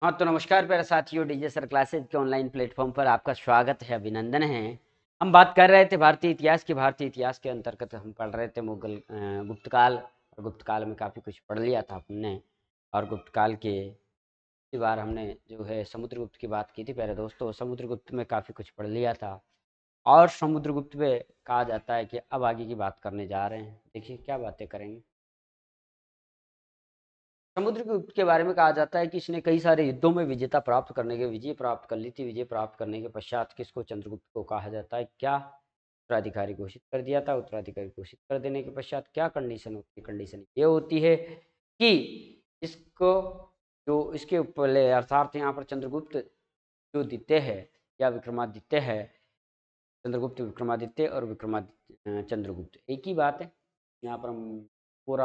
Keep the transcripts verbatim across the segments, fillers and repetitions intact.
हाँ तो नमस्कार प्यारे साथियों, डीजे सर क्लासेज के ऑनलाइन प्लेटफॉर्म पर आपका स्वागत है, अभिनंदन है। हम बात कर रहे थे भारतीय इतिहास की। भारतीय इतिहास के अंतर्गत हम पढ़ रहे थे मुगल अ, गुप्त काल। और गुप्त काल में काफ़ी कुछ पढ़ लिया था हमने। और गुप्त काल के इस बार हमने जो है समुद्रगुप्त की बात की थी प्यारे दोस्तों। समुद्रगुप्त में काफ़ी कुछ पढ़ लिया था। और समुद्रगुप्त पे कहा जाता है कि अब आगे की बात करने जा रहे हैं। देखिए क्या बातें करेंगे। समुद्रगुप्त के बारे में कहा जाता है कि इसने कई सारे युद्धों में विजेता प्राप्त करने के विजय प्राप्त कर ली थी। विजय प्राप्त करने के पश्चात किसको चंद्रगुप्त को कहा जाता है, क्या उत्तराधिकारी घोषित कर दिया था। उत्तराधिकारी घोषित कर देने के पश्चात क्या कंडीशन होती है, कंडीशन ये होती है कि इसको जो इसके ऊपर अर्थात यहाँ पर चंद्रगुप्त जो द्वितीय है या विक्रमादित्य है, चंद्रगुप्त विक्रमादित्य और विक्रमादित्य चंद्रगुप्त एक ही बात है। यहाँ पर हम पूरा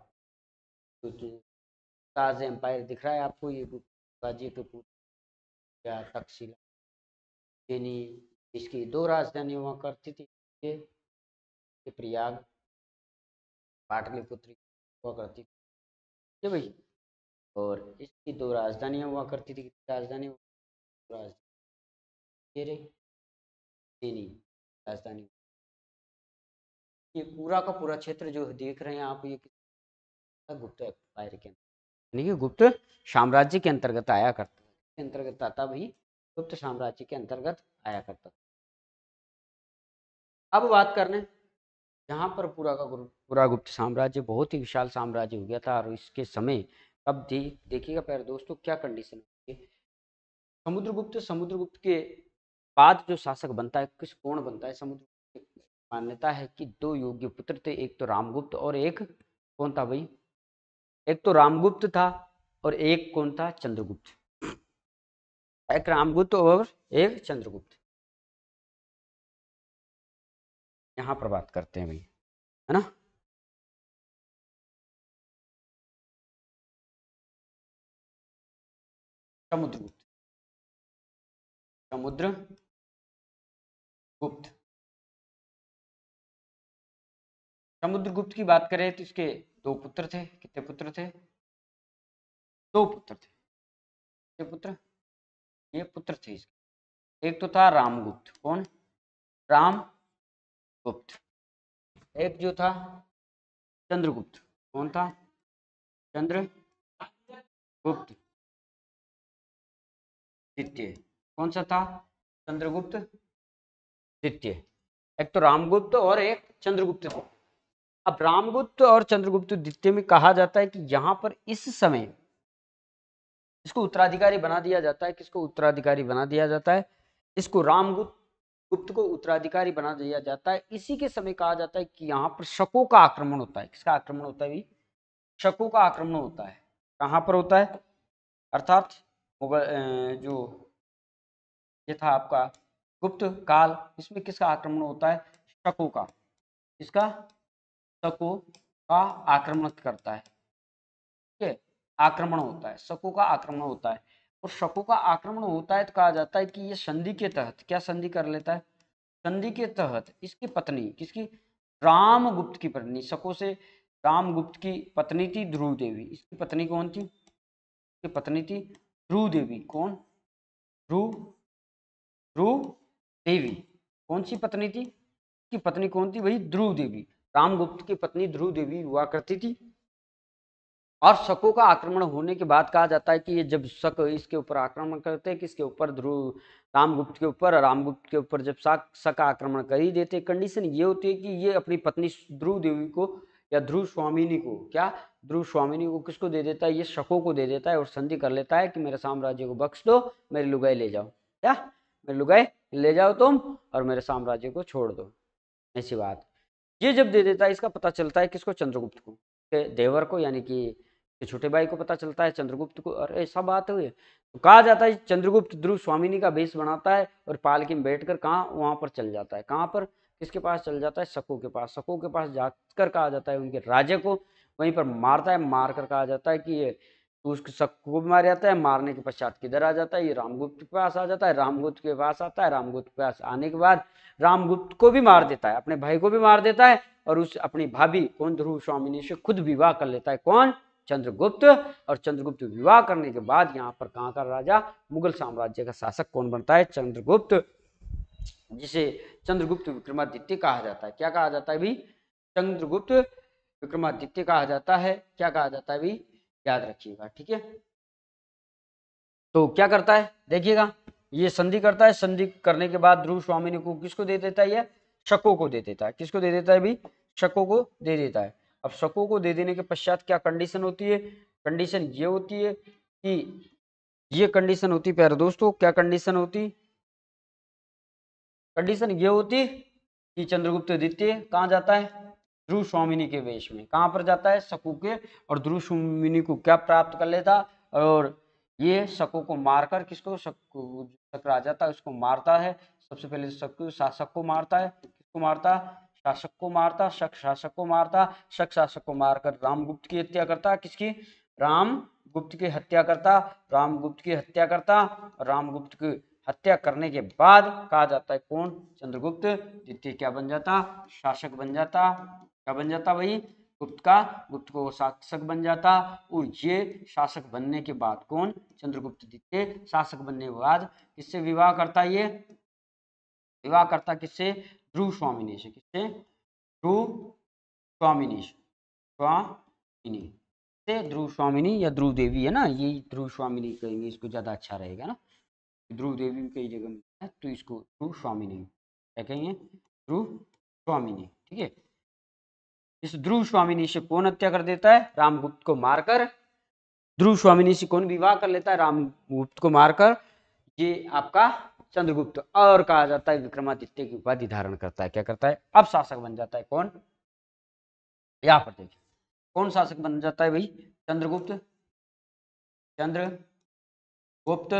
ताज एम्पायर दिख रहा है आपको, ये गाजीपुर या तक्षशिला यानी इसकी दो राजधानी हुआ करती थी। ये ये प्रयाग पाटलिपुत्र हुआ करती थी भाई। और इसकी दो राजधानियां हुआ करती थी। राजधानी राजधानी ये रही चीनी राजधानी। ये पूरा का पूरा क्षेत्र जो देख रहे हैं आप, ये गुप्त एम्पायर के यानी कि गुप्त साम्राज्य के अंतर्गत आया करता के अंतर्गत आता भाई, गुप्त साम्राज्य के अंतर्गत आया करता। अब बात करने यहाँ पर पूरा का पूरा गुप्त साम्राज्य बहुत ही विशाल साम्राज्य हो गया था। और इसके समय अब दे, देखिएगा प्यारे दोस्तों क्या कंडीशन है। समुद्रगुप्त समुद्रगुप्त के बाद जो शासक बनता है, किस कौन बनता है। समुद्रगुप्त की मान्यता है कि दो योग्य पुत्र थे, एक तो रामगुप्त और एक कौन था भाई, एक तो रामगुप्त था और एक कौन था, चंद्रगुप्त। एक रामगुप्त और एक चंद्रगुप्त। यहाँ पर बात करते हैं भाई, है ना। समुद्रगुप्त समुद्रगुप्त समुद्रगुप्त की बात करें तो इसके दो पुत्र थे। कितने पुत्र थे, दो पुत्र थे। कितने पुत्र, ये पुत्र थे इसके। एक तो था रामगुप्त, कौन, रामगुप्त। एक जो था चंद्रगुप्त, कौन था, चंद्रगुप्त द्वितीय। कौन सा था, चंद्रगुप्त द्वितीय। एक तो रामगुप्त और एक चंद्रगुप्त थे। अब रामगुप्त और चंद्रगुप्त द्वितीय में कहा जाता है कि यहाँ पर इस समय इसको उत्तराधिकारी बना दिया जाता है। किसको उत्तराधिकारी बना दिया जाता है, इसको रामगुप्त गुप्त को उत्तराधिकारी बना दिया जाता है। इसी के समय कहा जाता है कि यहाँ पर शकों का आक्रमण होता है। किसका आक्रमण होता है भाई, शकों का आक्रमण होता है। कहाँ पर होता है, अर्थात मुगल जो ये था आपका गुप्त काल, इसमें किसका आक्रमण होता है, शकों का। इसका शकों का आक्रमण करता है, ठीक है, आक्रमण होता है, शकों का आक्रमण होता है। और शकों का आक्रमण होता है तो कहा जाता है कि ये संधि के तहत क्या संधि कर लेता है, संधि के तहत इसकी पत्नी, किसकी, रामगुप्त की पत्नी, शकों से रामगुप्त की पत्नी थी ध्रुव देवी। इसकी पत्नी कौन थी, इसकी पत्नी थी ध्रुव देवी। कौन, ध्रुव ध्रुव देवी। कौन सी पत्नी थी, इसकी पत्नी कौन थी भाई, ध्रुव देवी। रामगुप्त की पत्नी ध्रुव देवी हुआ करती थी। और शकों का आक्रमण होने के बाद कहा जाता है कि ये जब शक इसके ऊपर आक्रमण करते हैं, किसके ऊपर, ध्रुव रामगुप्त के ऊपर, रामगुप्त के ऊपर जब शक शक आक्रमण कर ही देते, कंडीशन ये होती है कि ये अपनी पत्नी ध्रुव देवी को या ध्रुव स्वामिनी को, क्या, ध्रुव स्वामिनी को किसको दे देता है, ये शकों को दे देता है। और संधि कर लेता है कि मेरे साम्राज्य को बख्श दो, मेरी लुगाई ले जाओ, क्या, मेरी लुगाई ले जाओ तुम और मेरे साम्राज्य को छोड़ दो, ऐसी बात। ये जब दे देता है, इसका पता चलता है किसको, चंद्रगुप्त को, देवर को, यानी कि छोटे भाई को पता चलता है चंद्रगुप्त को। और ऐसा बात हुई तो कहा जाता है चंद्रगुप्त ध्रुव स्वामिनी का वेश बनाता है और पालकी में बैठकर कहाँ, वहां पर चल जाता है। कहाँ पर, किसके पास चल जाता है, शकों के पास। शकों के पास जाकर कहा जाता है उनके राजा को वहीं पर मारता है। मार कर कहा जाता है कि ये तो उसके शक को भी मार जाता है। मारने के पश्चात किधर आ जाता है, ये रामगुप्त के पास आ जाता है। रामगुप्त के पास आता है, रामगुप्त के पास आने के बाद रामगुप्त को भी मार देता है, अपने भाई को भी मार देता है। और उस अपनी भाभी कौन, ध्रुव स्वामिनी से खुद विवाह कर लेता है। कौन, चंद्रगुप्त, और चंद्रगुप्त विवाह करने के बाद यहाँ पर कहाँ का राजा, मुगल साम्राज्य का शासक कौन बनता है, चंद्रगुप्त, जिसे चंद्रगुप्त विक्रमादित्य कहा जाता है। क्या कहा जाता है भाई, चंद्रगुप्त विक्रमादित्य कहा जाता है। क्या कहा जाता है भाई, याद रखिएगा, ठीक है। तो क्या करता है, देखिएगा, ये संधि करता है, संधि करने के बाद ध्रुव स्वामिनी को किसको दे देता है, ये शको को दे देता है। किसको दे देता है भाई, शको को दे देता है। अब शको को दे देने के पश्चात क्या कंडीशन होती है, कंडीशन ये होती है कि ये कंडीशन होती है प्यारे दोस्तों, क्या कंडीशन होती, कंडीशन ये होती कि चंद्रगुप्त द्वितीय कहाँ जाता है, ध्रुव स्वामिनी के वेश में, कहाँ पर जाता है, शको के, और ध्रुव स्वामिनी को क्या प्राप्त कर लेता, और ये शको को मारकर, किसको, शको, शक राजा था उसको मारता है। सबसे पहले शक शासक को मारता है, किसको मारता, शासक को मारता, शक शासक को मारता, शक शासक को मारकर रामगुप्त की हत्या करता, किसकी, रामगुप्त की हत्या करता, रामगुप्त की हत्या करता, रामगुप्त की हत्या करने के बाद कहा जाता है कौन, चंद्रगुप्त द्वितीय क्या बन जाता, शासक बन जाता। क्या बन जाता भाई, गुप्त का, गुप्त को शासक बन जाता। और ये शासक बनने के बाद कौन, चंद्रगुप्त द्वितीय शासक बनने के बाद किससे विवाह करता, ये विवाह करता किससे, ध्रुव स्वामिनी से, किससे, ध्रुव स्वामिनी, स्वामिनी से, ध्रुव स्वामिनी या ध्रुव देवी है ना, ये ध्रुव स्वामिनी कहेंगे, इसको ज्यादा अच्छा रहेगा ना, ध्रुव देवी भी कई जगह मिलता है, तो इसको ध्रुव स्वामिनी क्या कहेंगे, ध्रुव स्वामिनी, ठीक है। इस ध्रुव स्वामिनी से कौन हत्या कर देता है, रामगुप्त को मारकर, ध्रुव स्वामिनी से कौन विवाह कर लेता है, रामगुप्त को मारकर, ये आपका चंद्रगुप्त, और कहा जाता है विक्रमादित्य की उपाधि धारण करता है। क्या करता है, अब शासक बन जाता है कौन, यहाँ पर देखिए कौन शासक बन जाता है भाई, चंद्रगुप्त, चंद्रगुप्त,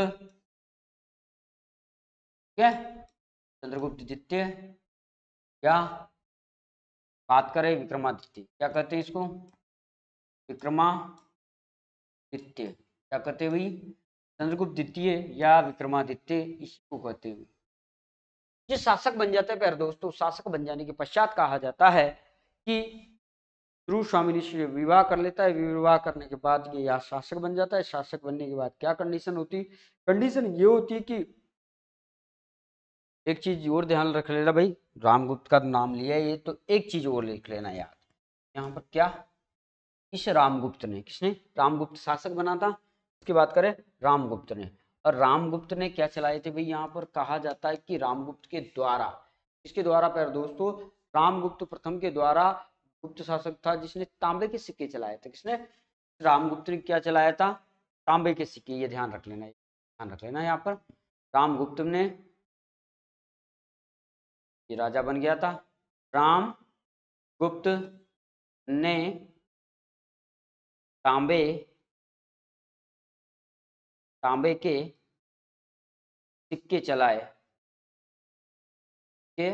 ठीक है, चंद्रगुप्त द्वितीय, या बात करें विक्रमादित्य, क्या कहते हैं इसको, विक्रमादित्य, क्या कहते हैं भाई, चंद्रगुप्त द्वितीय या विक्रमादित्य, इसको कहते हैं। ये शासक बन जाता है प्यारे दोस्तों, शासक बन जाने के पश्चात कहा जाता है कि ध्रुव स्वामिनी से विवाह कर लेता है, विवाह करने के बाद ये यहाँ शासक बन जाता है। शासक बनने के बाद क्या कंडीशन होती, कंडीशन ये होती है कि एक चीज और ध्यान रख लेना भाई, रामगुप्त का नाम लिया ये, तो एक चीज और लिख लेना याद, यहाँ पर क्या, इस रामगुप्त ने, किसने, रामगुप्त शासक बना था, इसकी बात करें रामगुप्त ने, और रामगुप्त ने क्या चलाए थे भाई, यहाँ पर कहा जाता है कि रामगुप्त के द्वारा, इसके द्वारा प्यारे दोस्तों, रामगुप्त प्रथम के द्वारा गुप्त शासक था जिसने तांबे के सिक्के चलाए थे। किसने, रामगुप्त ने क्या चलाया था, तांबे के सिक्के, ये ध्यान रख लेना, ध्यान रख लेना यहाँ पर, रामगुप्त ने, ये राजा बन गया था, रामगुप्त ने तांबे तांबे के सिक्के चलाए, के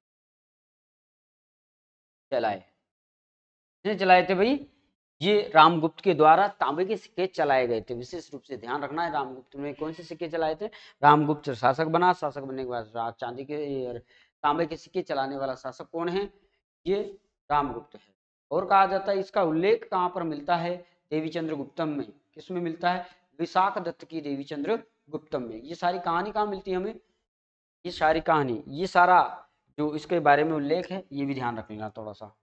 चलाए, किसने चलाए थे भाई, ये रामगुप्त के द्वारा तांबे के सिक्के चलाए गए थे। विशेष रूप से ध्यान रखना है, रामगुप्त ने कौन से सिक्के चलाए थे, रामगुप्त शासक बना, शासक बनने के बाद चांदी के तांबे के सिक्के चलाने वाला शासक कौन है, ये रामगुप्त है। और कहा जाता है इसका उल्लेख कहाँ पर मिलता है, देवी चंद्र गुप्तम में, किसमें मिलता है, विशाख दत्त की देवी चंद्र गुप्तम में। ये सारी कहानी कहाँ मिलती है हमें, ये सारी कहानी, ये सारा जो इसके बारे में उल्लेख है, ये भी ध्यान रख लेना थोड़ा सा।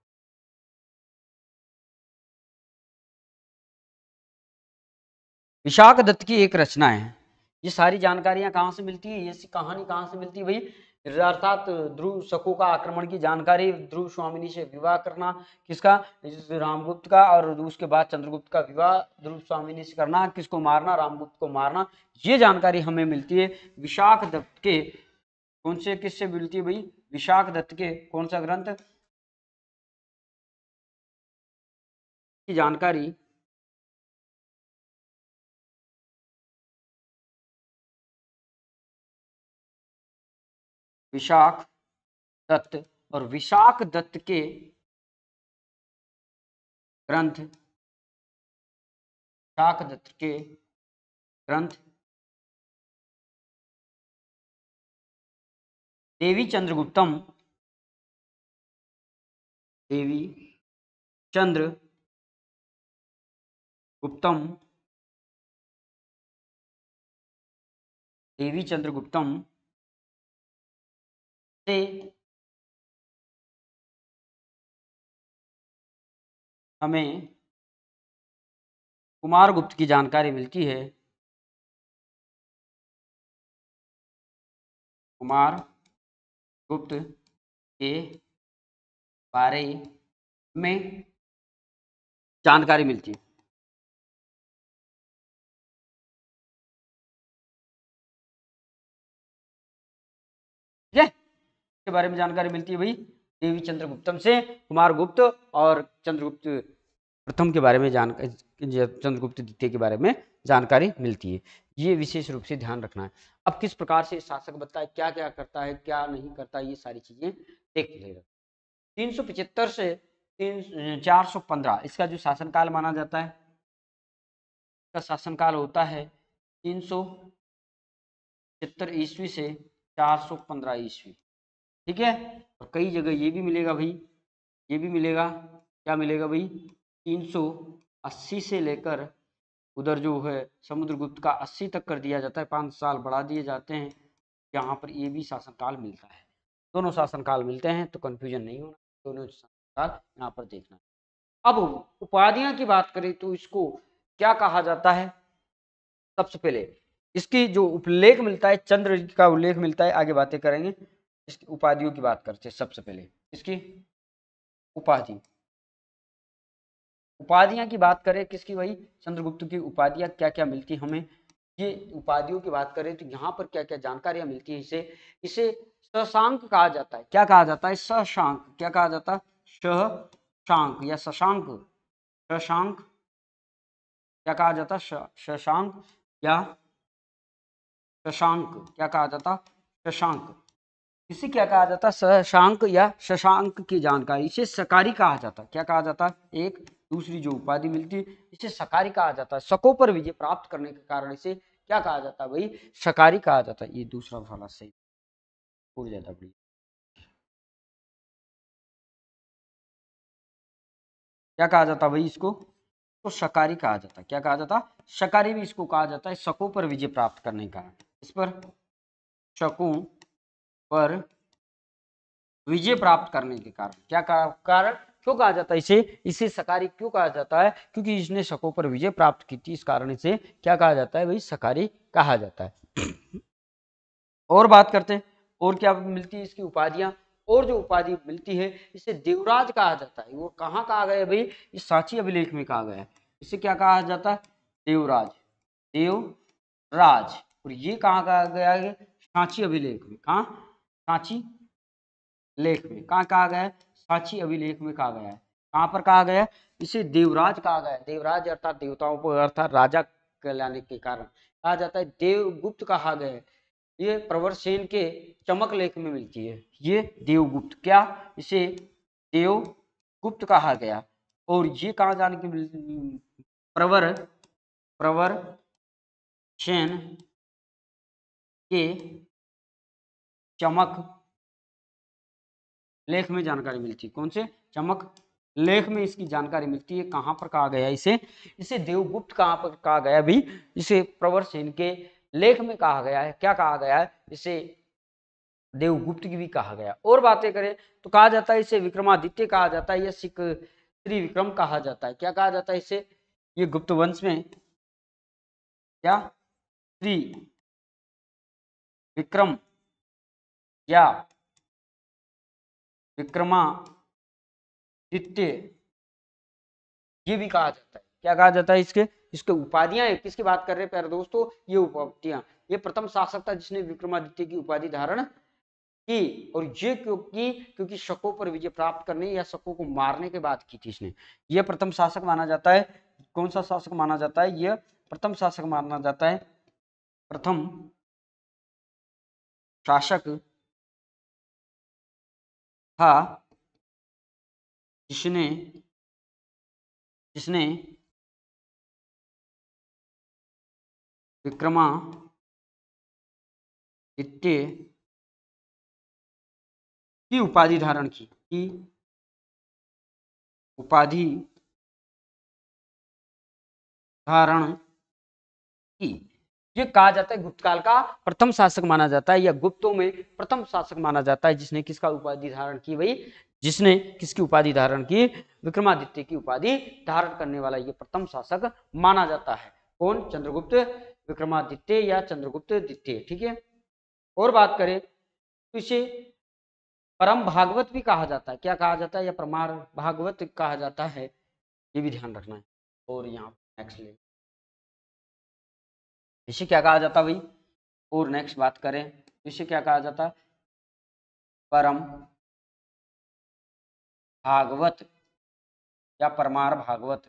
विशाख दत्त की एक रचना है, ये सारी जानकारियां कहाँ से मिलती है, ये कहानी कहाँ से मिलती है भाई, अर्थात ध्रुव शको का आक्रमण की जानकारी, ध्रुव स्वामिनी से विवाह करना, किसका, रामगुप्त का, और उसके बाद चंद्रगुप्त का विवाह ध्रुव स्वामिनी से करना, किसको मारना, रामगुप्त को मारना, ये जानकारी हमें मिलती है विशाख दत्त के कौन से, किससे मिलती है भाई, विशाख दत्त के कौन सा ग्रंथ की जानकारी, विशाख दत्त, और विशाख दत्त के ग्रंथ, विशाख दत्त के ग्रंथ देवी चंद्रगुप्तम, देवी चंद्र गुप्तम, देवी चंद्रगुप्तम से हमें कुमारगुप्त की जानकारी मिलती है। कुमार गुप्त के बारे में जानकारी मिलती है। ठीक है, के बारे में जानकारी मिलती है भाई देवी चंद्रगुप्तम से कुमारगुप्त और चंद्रगुप्त प्रथम के बारे में जान चंद्रगुप्त द्वितीय के बारे में जानकारी मिलती है। ये विशेष रूप से ध्यान रखना है। अब किस प्रकार से शासक बनता है, क्या क्या करता है, क्या नहीं करता, ये सारी चीजें देख लेगा। तीन सौ पिचहत्तर से तीन चार सौ पंद्रह इसका जो शासनकाल माना जाता है, इसका शासनकाल होता है तीन सौ पचहत्तर ईस्वी से चार सौ पंद्रह ईस्वी। ठीक है, और कई जगह ये भी मिलेगा भाई, ये भी मिलेगा, क्या मिलेगा भाई, तीन सौ अस्सी से लेकर उधर जो है समुद्रगुप्त का अस्सी तक कर दिया जाता है, पाँच साल बढ़ा दिए जाते हैं। यहाँ पर ये भी शासनकाल मिलता है, दोनों शासनकाल मिलते हैं, तो कंफ्यूजन नहीं होना, दोनों शासनकाल यहाँ पर देखना। अब उपाधियां की बात करें तो इसको क्या कहा जाता है, सबसे पहले इसकी जो उपलेख मिलता है, चंद्र का उल्लेख मिलता है, आगे बातें करेंगे। इसकी उपाधियों की बात करते हैं सबसे पहले, इसकी उपाधि, उपाधियां की बात करें किसकी भाई, चंद्रगुप्त की उपाधियां क्या क्या मिलती हमें, ये उपाधियों की बात करें तो यहाँ पर क्या क्या जानकारियां मिलती है। इसे इसे शशांक कहा जाता है, क्या कहा जाता है, शशांक, क्या कहा जाता है, शशांक या शशांक, शशांक क्या कहा जाता, शशांक या शशांक क्या कहा जाता, शशांक, इसे क्या कहा जाता, शशांक या शशांक की जानकारी, इसे सकारी कहा जाता, क्या कहा जाता, एक दूसरी जो उपाधि मिलती है इसे सकारी कहा जाता है। शकों पर विजय प्राप्त करने के कारण इसे क्या कहा जाता है भाई, सकारी कहा जाता है। ये दूसरा वाला सही हो जाता भाई, क्या कहा जाता भाई इसको, तो शकारी कहा जाता, क्या कहा जाता, शकारी भी इसको कहा जाता है, शकों पर विजय प्राप्त करने का, इस पर शकों पर विजय प्राप्त करने के कारण, क्या कारण, क्यों कहा जाता है इसे, इसे सकारी क्यों कहा जाता है, क्योंकि इसने शकों पर विजय प्राप्त की थी, इस कारण इसे क्या कहा जाता है भाई, सकारी कहा जाता है। और बात करते हैं, और क्या मिलती है इसकी उपाधियां, और जो उपाधि मिलती है इसे देवराज कहा जाता है। वो कहाँ कहा गया भाई, इस सांची अभिलेख में कहा गया है, इसे क्या कहा जाता है, देवराज, देवराज। और ये कहाँ कहा गया है, सांची अभिलेख में, कहाँ, सांची लेख में, कहाँ कहा गया है, सांची अभिलेख में कहा गया है। कहाँ पर कहा गया है, इसे देवराज कहा गया है, देवराज अर्थात देवताओं को अर्थात राजा कहलाने के कारण कहा जाता है, देवगुप्त कहा गया है। ये प्रवर सेन के चमक लेख में मिलती है, ये देवगुप्त, क्या इसे देवगुप्त कहा गया। और ये कहाँ जाने की, प्रवर प्रवर सेन के चमक लेख में जानकारी मिलती है, कौन से, चमक लेख में इसकी जानकारी मिलती है। कहां पर कहा गया इसे, इसे देवगुप्त कहां पर कहा गया भी, इसे प्रवर सेन के लेख में कहा गया है, क्या कहा गया है, इसे देवगुप्त की भी कहा गया। और बातें करें तो कहा जाता है इसे विक्रमादित्य कहा जाता है, या सिख श्री विक्रम कहा जाता है, क्या कहा जाता है इसे, ये गुप्त वंश में क्या श्री विक्रम या विक्रमादित्य ये भी कहा जाता है, क्या कहा जाता है, इसके इसके उपाधियां है, किसकी बात कर रहे हैं प्यारे दोस्तों, ये उपाधियां, ये प्रथम शासक था जिसने विक्रमादित्य की उपाधि धारण की। और ये क्योंकि क्योंकि शकों पर विजय प्राप्त करने या शकों को मारने के बाद की थी इसने, यह प्रथम शासक माना जाता है। कौन सा शासक माना जाता है, यह प्रथम शासक माना जाता है, प्रथम शासक था जिसने जिसने विक्रमादित्य की उपाधि धारण की, की उपाधि धारण की। ये कहा जाता है गुप्त काल का प्रथम शासक माना जाता है, या गुप्तों में प्रथम शासक माना जाता है, जिसने किसका उपाधि धारण की भाई, जिसने किसकी उपाधि धारण की, विक्रमादित्य की उपाधि धारण करने वाला ये प्रथम शासक माना जाता है। कौन? चंद्रगुप्त विक्रमादित्य या चंद्रगुप्त द्वितीय। ठीक है। और बात करें तो इसे परम भागवत भी कहा जाता है। क्या कहा जाता है? या परमार भागवत कहा जाता है, ये भी ध्यान रखना है। और यहाँ नेक्स्ट ले, इसे क्या कहा जाता भाई? और नेक्स्ट बात करें तो इसे क्या कहा जाता? परम भागवत या परमार भागवत।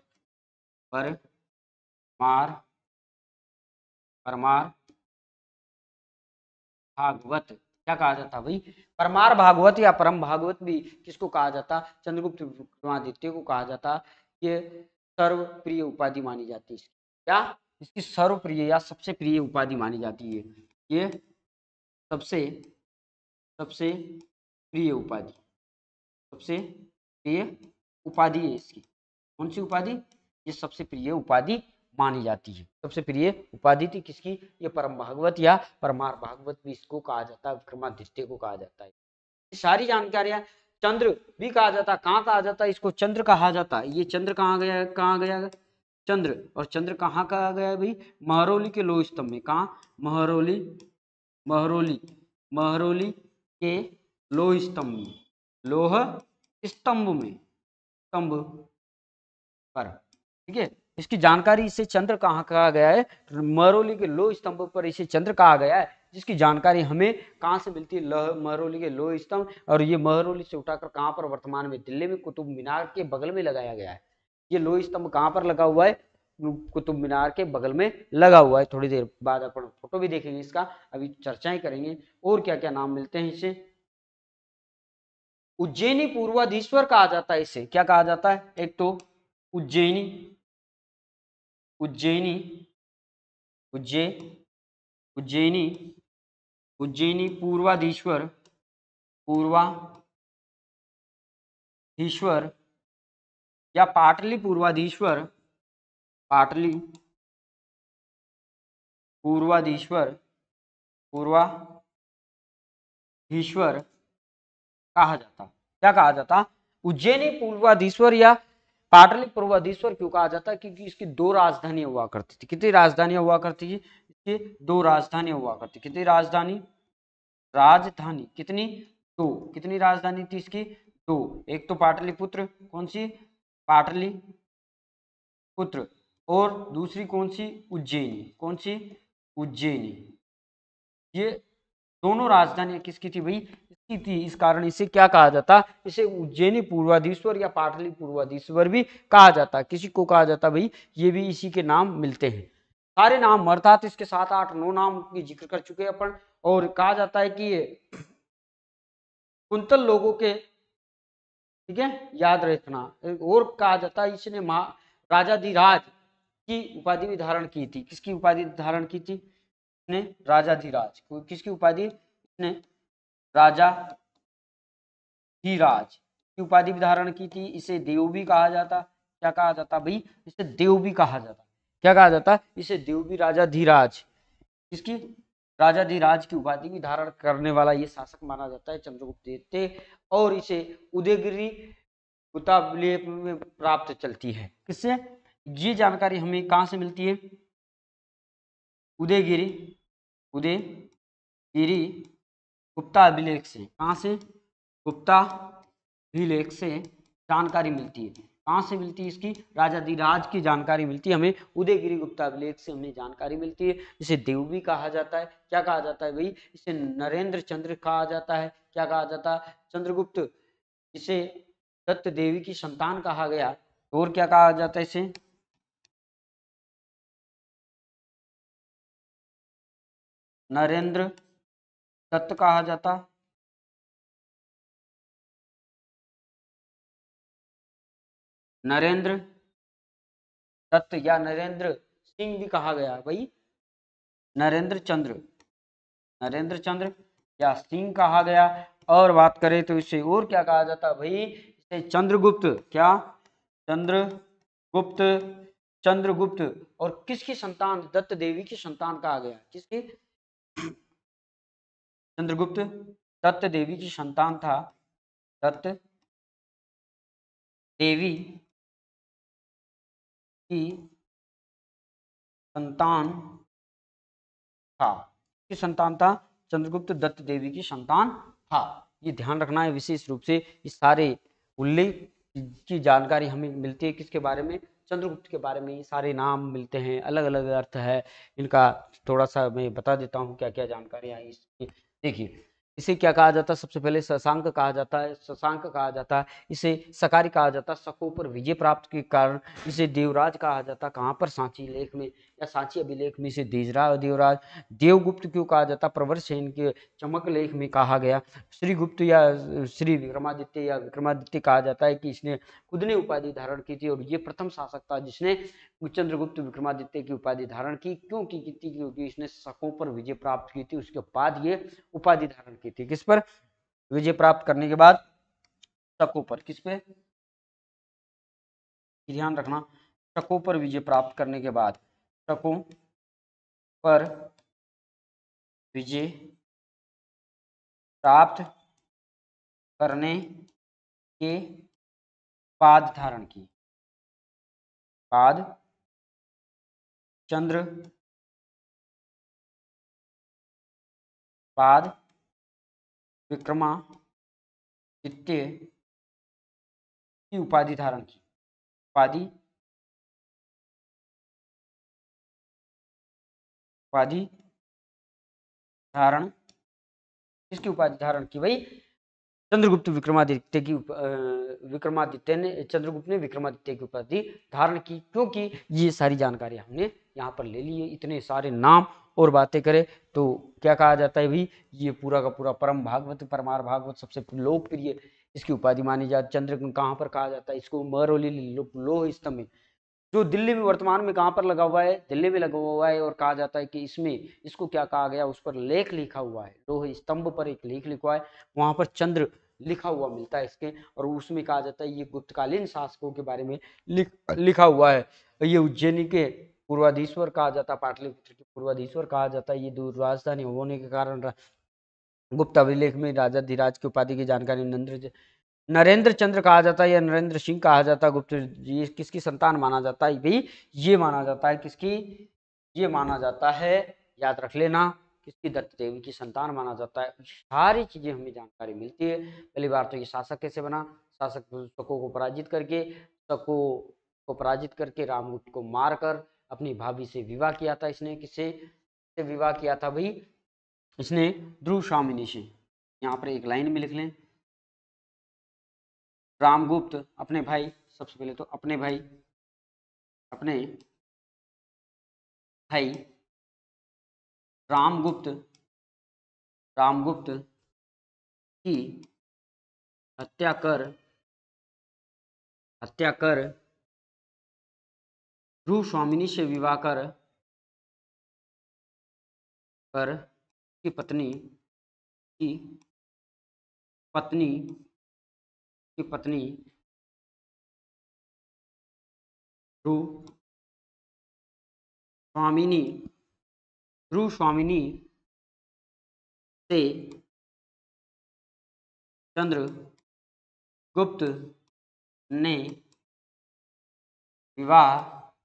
परमार परमार भागवत क्या कहा जाता भाई? परमार भागवत या परम भागवत भी किसको कहा जाता? चंद्रगुप्त विक्रमादित्य को कहा जाता। ये सर्वप्रिय उपाधि मानी जाती है। क्या? इसकी सर्वप्रिय या सबसे प्रिय उपाधि मानी जाती है। ये सबसे सबसे प्रिय उपाधि, सबसे प्रिय उपाधि है इसकी। कौन सी उपाधि? ये सबसे प्रिय उपाधि मानी जाती है। सबसे प्रिय उपाधि थी किसकी? ये परम भागवत या परमार भागवत भी इसको कहा जाता है, विक्रमादित्य को कहा जाता है। ये सारी जानकारियां, चंद्र भी कहा जाता है। कहाँ कहा जाता है इसको? चंद्र कहा जाता है। ये चंद्र कहाँ गया? कहाँ गया चंद्र? और चंद्र कहाँ कहा गया है भाई? महरौली के लोह स्तंभ में। कहाँ? महरौली महरौली महरौली के लोह स्तंभ में, लोह स्तंभ में, स्तंभ पर। ठीक है। इसकी जानकारी, इसे चंद्र कहाँ कहा गया है? महरौली के लोह स्तंभ पर इसे चंद्र कहा गया है, जिसकी जानकारी हमें कहाँ से मिलती है? महरौली के लोह स्तंभ। और ये महरौली से उठाकर कहाँ पर? वर्तमान में दिल्ली में कुतुब मीनार के बगल में लगाया गया है। ये लोह स्तंभ कहाँ पर लगा हुआ है? कुतुब मीनार के बगल में लगा हुआ है। थोड़ी देर बाद अपन फोटो भी देखेंगे इसका, अभी चर्चाएं करेंगे और क्या क्या नाम मिलते हैं इसे। उज्जैनी पूर्वाधीश्वर कहा जाता है इसे। क्या कहा जाता है? एक तो उज्जैनी उज्जैनी उज्जै उज्जैनी उज्जैनी पूर्वाधीश्वर पूर्वाधीश्वर या पाटली पूर्वाधीश्वर, पाटली पूर्वाधीश्वर पूर्वाधीश्वर कहा जाता। क्या कहा जाता? उज्जैनी पूर्वाधीश्वर या पाटली पूर्वाधीश्वर क्यों कहा जाता है? क्योंकि इसकी दो राजधानियां हुआ करती थी। कितनी राजधानियां हुआ करती थी? इसकी दो राजधानियां हुआ करती। कितनी राजधानी? राजधानी कितनी? दो। कितनी राजधानी थी इसकी? दो। एक तो पाटलिपुत्र, कौन सी? पाटलिपुत्र। और दूसरी कौन सी? उज्जैनी। कौन सी? उज्जैनी। ये दोनों राजधानियां किसकी थी भाई? इसकी थी। इस कारण इसे क्या कहा जाता? इसे उज्जैनी पूर्वाधीश्वर या पाटली पूर्वाधीश्वर भी कहा जाता। किसी को कहा जाता भाई? ये भी इसी के नाम मिलते हैं। सारे नाम अर्थात इसके सात आठ नौ नाम की जिक्र कर चुके हैं अपन। और कहा जाता है कि ये कुंतल लोगों के, ठीक है, याद रखना। और कहा जाता है इसने राजाधिराज की उपाधि भी धारण की थी। किसकी उपाधि धारण की थी इसने? राजाधिराज। किसकी उपाधि? इसने राजा धीराज की उपाधि भी धारण की थी। इसे देव भी कहा जाता। क्या कहा जाता भाई? इसे देव भी कहा जाता। क्या कहा जाता? इसे देव भी। राजा धीराज, किसकी? राजा धीराज की उपाधि भी धारण करने वाला ये शासक माना जाता है चंद्रगुप्त द्वितीय। और इसे उदयगिरी गुप्तावलेख में प्राप्त चलती है। किससे? ये जानकारी हमें कहां से मिलती है? उदयगिरी उदयगिरी गुप्ताभिलेख से। कहां से? गुप्ताभिलेख से जानकारी मिलती है। कहां से मिलती है? इसकी राजाधिराज की जानकारी मिलती है हमें उदयगिरी गुप्ताभिलेख से। हमें जानकारी मिलती है। इसे देव भी कहा जाता है। क्या कहा जाता है भाई? इसे नरेंद्र चंद्र कहा जाता है। क्या कहा जाता? चंद्रगुप्त। इसे दत्त देवी की संतान कहा गया। और क्या कहा जाता है इसे? नरेंद्र दत्त कहा जाता। नरेंद्र दत्त या नरेंद्र सिंह भी कहा गया भाई। नरेंद्र चंद्र नरेंद्र चंद्र या सिंह कहा गया। और बात करें तो इसे और क्या कहा जाता भाई? इसे चंद्रगुप्त। क्या? चंद्रगुप्त चंद्रगुप्त और किसकी संतान, दत्त देवी की संतान कहा गया, किसकी, चंद्रगुप्त दत्त देवी की संतान था, दत्त देवी की संतान था, किसकी संतान था, चंद्रगुप्त दत्त देवी की संतान था। ये ध्यान रखना है विशेष रूप से, इस सारे उल्लेख की जानकारी हमें मिलती है किसके बारे में, चंद्रगुप्त के बारे में। सारे नाम मिलते हैं, अलग अलग अर्थ है इनका, थोड़ा सा मैं बता देता हूँ क्या क्या जानकारी आई इसकी। देखिए इसे क्या कहा जाता है, सबसे पहले शशांक कहा जाता है, शशांक कहा जाता है, इसे सकारी कहा जाता है, शकों पर विजय प्राप्त के कारण इसे देवराज कहा जाता। कहाँ पर, सांची लेख में या सांची अभिलेख में इसे देजरा देवराज। देवगुप्त क्यों कहा जाता, प्रवर सेन के चमक लेख में कहा गया। श्रीगुप्त या श्री विक्रमादित्य या विक्रमादित्य कहा जाता है कि इसने खुद ने उपाधि धारण की थी और ये प्रथम शासक था जिसने चंद्रगुप्त विक्रमादित्य की उपाधि धारण की। क्यों की थी, क्योंकि इसने शकों पर विजय प्राप्त की थी, उसके बाद ये उपाधि धारण की थी। किस पर, विजय प्राप्त करने के बाद शकों पर, किस पे ध्यान रखना, शकों पर विजय प्राप्त करने के बाद, शकों पर विजय प्राप्त करने के बाद धारण की, बाद चंद्र बाद विक्रमादित्य की उपाधि धारण की, उपाधि उपाधि धारण, किसकी उपाधि धारण की भाई, चंद्रगुप्त विक्रमादित्य की, विक्रमादित्य ने चंद्रगुप्त ने विक्रमादित्य की उपाधि धारण की। क्योंकि ये सारी जानकारी हमने यहाँ पर ले ली है, इतने सारे नाम और बातें करें तो क्या कहा जाता है भाई, ये पूरा का पूरा परम भागवत, परमार भागवत सबसे लोकप्रिय इसकी उपाधि मानी जाती। चंद्र कहाँ पर कहा जाता है इसको, महरौली लोह स्तंभ में, जो दिल्ली में वर्तमान में कहाँ पर लगा हुआ है, दिल्ली में लगा हुआ है। और कहा जाता है कि इसमें इसको क्या कहा गया, उस पर लेख लिखा हुआ है, लोह स्तंभ पर एक लेख लिखा है, वहां पर चंद्र लिखा हुआ मिलता है इसके। और उसमें कहा जाता है ये गुप्तकालीन शासकों के बारे में लिख, लिखा हुआ है। ये उज्जैनी के पूर्वाधीश्वर कहा जाता है, पाटलिपुत्र के पूर्वाधीश्वर कहा जाता है। ये दूर राजधानी होने के कारण गुप्त अभिलेख में राजा धीराज की उपाधि की जानकारी नरेंद्र नरेंद्र चंद्र कहा जाता है या नरेंद्र सिंह कहा जाता है। गुप्त ये किसकी संतान माना जाता है भाई, ये माना जाता है किसकी, ये माना जाता है, याद रख लेना, किसकी, दत्त देवी की संतान माना जाता है। सारी चीजें हमें जानकारी मिलती है। पहली बार तो ये शासक कैसे बना, शासक शकों को पराजित करके, शकों को पराजित करके रामगुप्त को मारकर अपनी भाभी से विवाह किया था इसने। किससे विवाह किया था भाई, इसने ध्रुव स्वामिनी से। यहाँ पर एक लाइन में लिख लें, रामगुप्त अपने भाई, सबसे पहले तो अपने भाई अपने भाई रामगुप्त रामगुप्त की हत्या कर हत्या कर ध्रुव स्वामिनी से विवाह कर कर की पत्नी की पत्नी की पत्नी ध्रुव स्वामिनी ध्रुव स्वामिनी से चंद्रगुप्त ने विवाह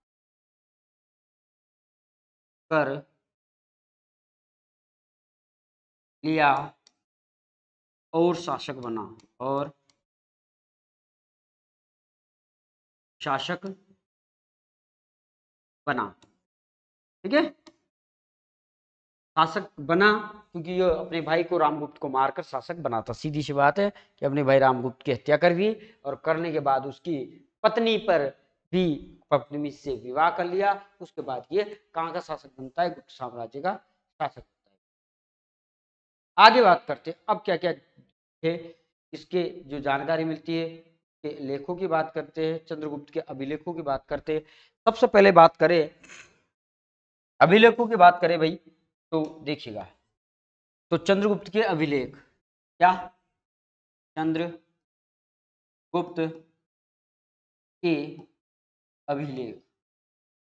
कर लिया और शासक बना और शासक बना। ठीक है, शासक बना क्योंकि ये अपने भाई को रामगुप्त को मारकर शासक बना था। सीधी सी बात है कि अपने भाई रामगुप्त की हत्या कर दी और करने के बाद उसकी पत्नी पर भी पत्नी से विवाह कर लिया। उसके बाद ये कहाँ का शासक बनता है, गुप्त साम्राज्य का शासक बनता है। आगे बात करते हैं अब क्या क्या है इसके जो जानकारी मिलती है, के लेखों की बात करते हैं, चंद्रगुप्त के अभिलेखों की बात करते हैं। सबसे पहले बात करें अभिलेखों की बात करें भाई तो देखिएगा, तो चंद्रगुप्त के अभिलेख, क्या, चंद्रगुप्त के अभिलेख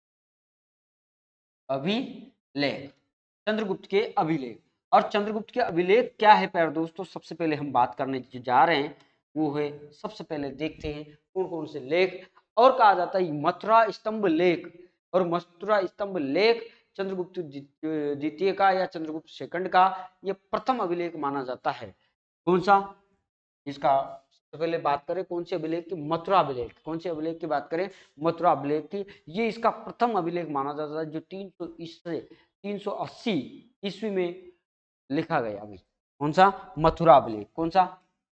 अभिलेख, चंद्रगुप्त के अभिलेख। और चंद्रगुप्त के अभिलेख क्या है प्यारे दोस्तों, सबसे पहले हम बात करने जा रहे हैं वो है, सबसे पहले देखते हैं कौन कौन से लेख। और कहा जाता है मथुरा स्तंभ लेख, और मथुरा स्तंभ लेख चंद्रगुप्त द्वितीय का या चंद्रगुप्त सेकंड का ये प्रथम अभिलेख माना जाता है। कौन सा, इसका सबसे पहले बात करें कौन से अभिलेख की, मथुरा अभिलेख। कौन से अभिलेख की बात करें, मथुरा अभिलेख की। ये इसका प्रथम अभिलेख माना जाता है जो तीन सौ ईस्वी तीन सौ अस्सी ईस्वी में लिखा गया अभी। कौन सा, मथुरा अभिलेख। कौन सा,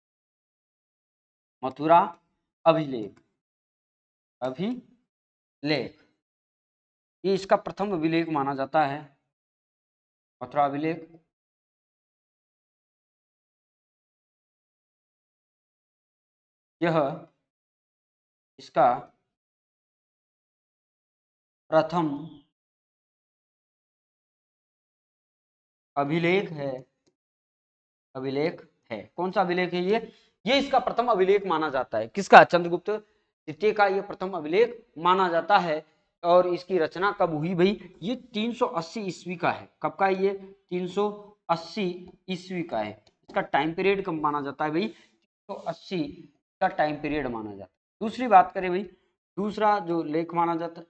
मथुरा अभिलेख, अभिलेख ये इसका प्रथम अभिलेख माना जाता है, मथुरा अभिलेख। यह इसका प्रथम अभिलेख है, अभिलेख है। कौन सा अभिलेख है ये, ये इसका प्रथम अभिलेख माना जाता है। किसका, चंद्रगुप्त द्वितीय का ये प्रथम अभिलेख माना जाता है। और इसकी रचना कब हुई भाई, ये तीन सौ अस्सी ईस्वी का है। कब का, ये तीन सौ अस्सी ईस्वी का है। इसका टाइम पीरियड कब माना जाता है भाई, तीन सौ अस्सी का टाइम पीरियड माना जाता है। दूसरी बात करें भाई, दूसरा जो लेख माना जाता है,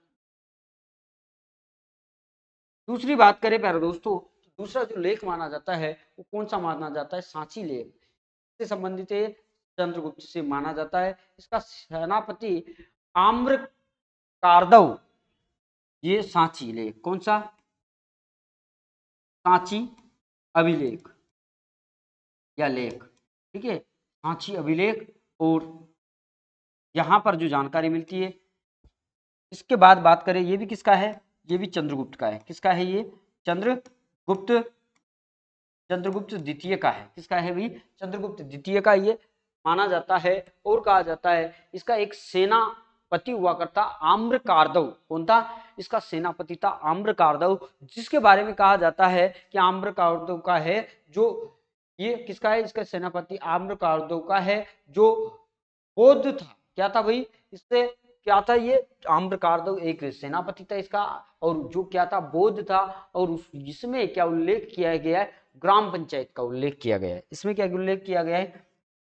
दूसरी बात करें प्यारे दोस्तों, दूसरा जो लेख माना जाता है वो कौन सा माना जाता है, सांची लेख से संबंधित है, चंद्रगुप्त से माना जाता है। इसका सेनापति आम्र कारदव, ये सांची लेख। कौन सा, सांची अभिलेख या लेख, ठीक है, सांची अभिलेख। और यहां पर जो जानकारी मिलती है, इसके बाद बात करें, ये भी किसका है, ये भी चंद्रगुप्त का है। किसका है ये, चंद्रगुप्त चंद्रगुप्त द्वितीय का है। किसका है भाई, चंद्रगुप्त द्वितीय का ये माना जाता है। और कहा जाता है इसका एक सेनापति हुआ करता आम्र कारदव। कौन था, इसका सेनापति था आम्र कारदव, जिसके बारे में कहा जाता है कि आम्र कारदव का है जो, ये किसका है, इसका सेनापति आम्र कारदव का है जो बौद्ध था। क्या था भाई, इससे क्या था, ये आम्र कारदव एक सेनापति था इसका, और जो क्या था, बौद्ध था। और उस जिसमें क्या उल्लेख किया गया है, ग्राम पंचायत का उल्लेख किया गया है। इसमें क्या उल्लेख किया गया है,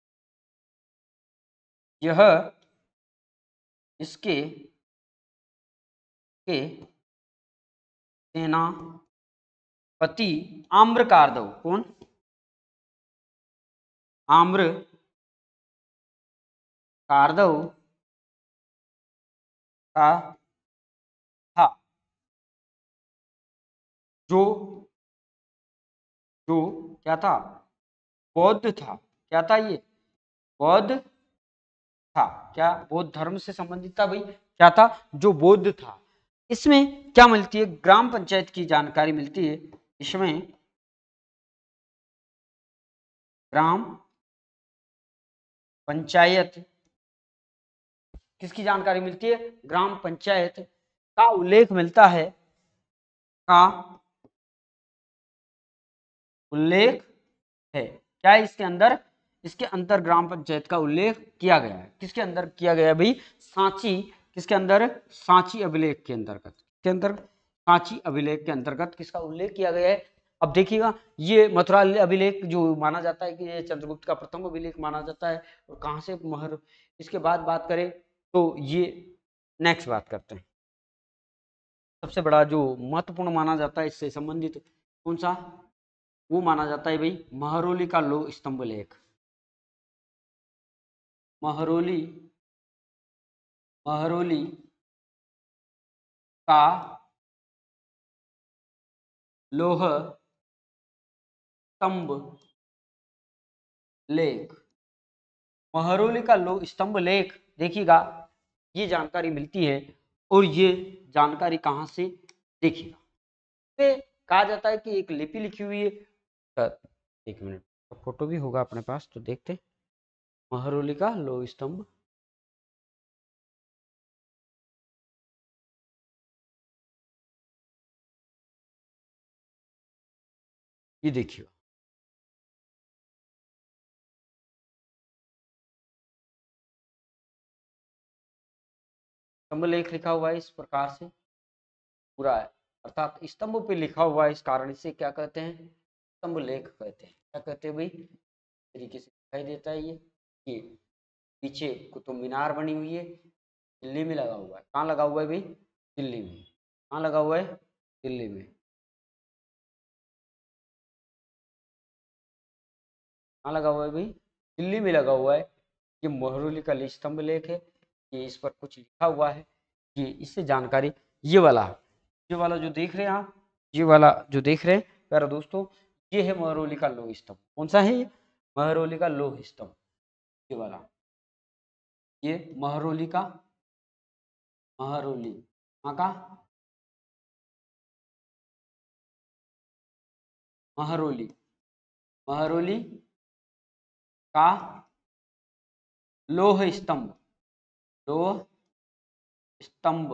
यह इसके के सेनापति आम्र कारदव, कौन, आम्र कारदव का था, जो जो क्या था, बौद्ध था। क्या था ये, बौद्ध था। क्या, बौद्ध धर्म से संबंधित था भाई, क्या था, जो बौद्ध था। इसमें क्या मिलती है, ग्राम पंचायत की जानकारी मिलती है। इसमें ग्राम पंचायत किसकी जानकारी मिलती है, ग्राम पंचायत का उल्लेख मिलता है, का उल्लेख है। क्या है इसके अंदर, इसके अंदर ग्राम पंचायत का उल्लेख किया गया है। किसके अंदर किया गया है भाई, सांची, किसके अंदर, सांची अभिलेख के अंतर्गत, के अंदर सांची अभिलेख के अंतर्गत किसका उल्लेख किया गया है। अब देखिएगा, ये मथुरा अभिलेख जो माना जाता है कि ये चंद्रगुप्त का प्रथम अभिलेख माना जाता है, और कहाँ से महर, इसके बाद बात करें तो ये नेक्स्ट बात करते हैं, सबसे बड़ा जो महत्वपूर्ण माना जाता है इससे संबंधित कौन सा, वो माना जाता है भाई महरौली का लौह स्तंभ लेख। महरौली महरौली का लौह स्तंभ लेख, महरौली का लौह स्तंभ लेख, देखिएगा ये जानकारी मिलती है। और ये जानकारी कहाँ से, देखिएगा पे कहा जाता है कि एक लिपि लिखी हुई है, एक मिनट, फोटो भी होगा अपने पास तो देखते, महरौली का लौह स्तंभ, ये देखिए, स्तंभ लेख लिखा हुआ है इस प्रकार से पूरा है। अर्थात स्तंभ पे लिखा हुआ है, इस कारण इसे क्या कहते हैं, स्तंभ लेख कहते हैं। क्या कहते हैं भाई, तरीके से दिखाई देता है ये ये पीछे कुतुब मीनार बनी हुई है, दिल्ली में लगा हुआ है। कहाँ लगा हुआ है भाई, दिल्ली में। कहाँ लगा हुआ है, दिल्ली में। कहाँ लगा हुआ है भाई, दिल्ली में लगा हुआ है। ये महरौली का स्तंभ लेख है, ये इस पर कुछ लिखा हुआ है, ये इससे जानकारी, ये वाला ये वाला जो देख रहे हैं आप, ये वाला जो देख रहे हैं प्यारे दोस्तों, ये है महरौली का लौह स्तंभ। कौन सा है ये, महरौली का लौह स्तंभ, ये वाला, ये महरौली का, महरौली कहाँ का, महरौली, महरौली का लौह स्तंभ, लौह स्तंभ,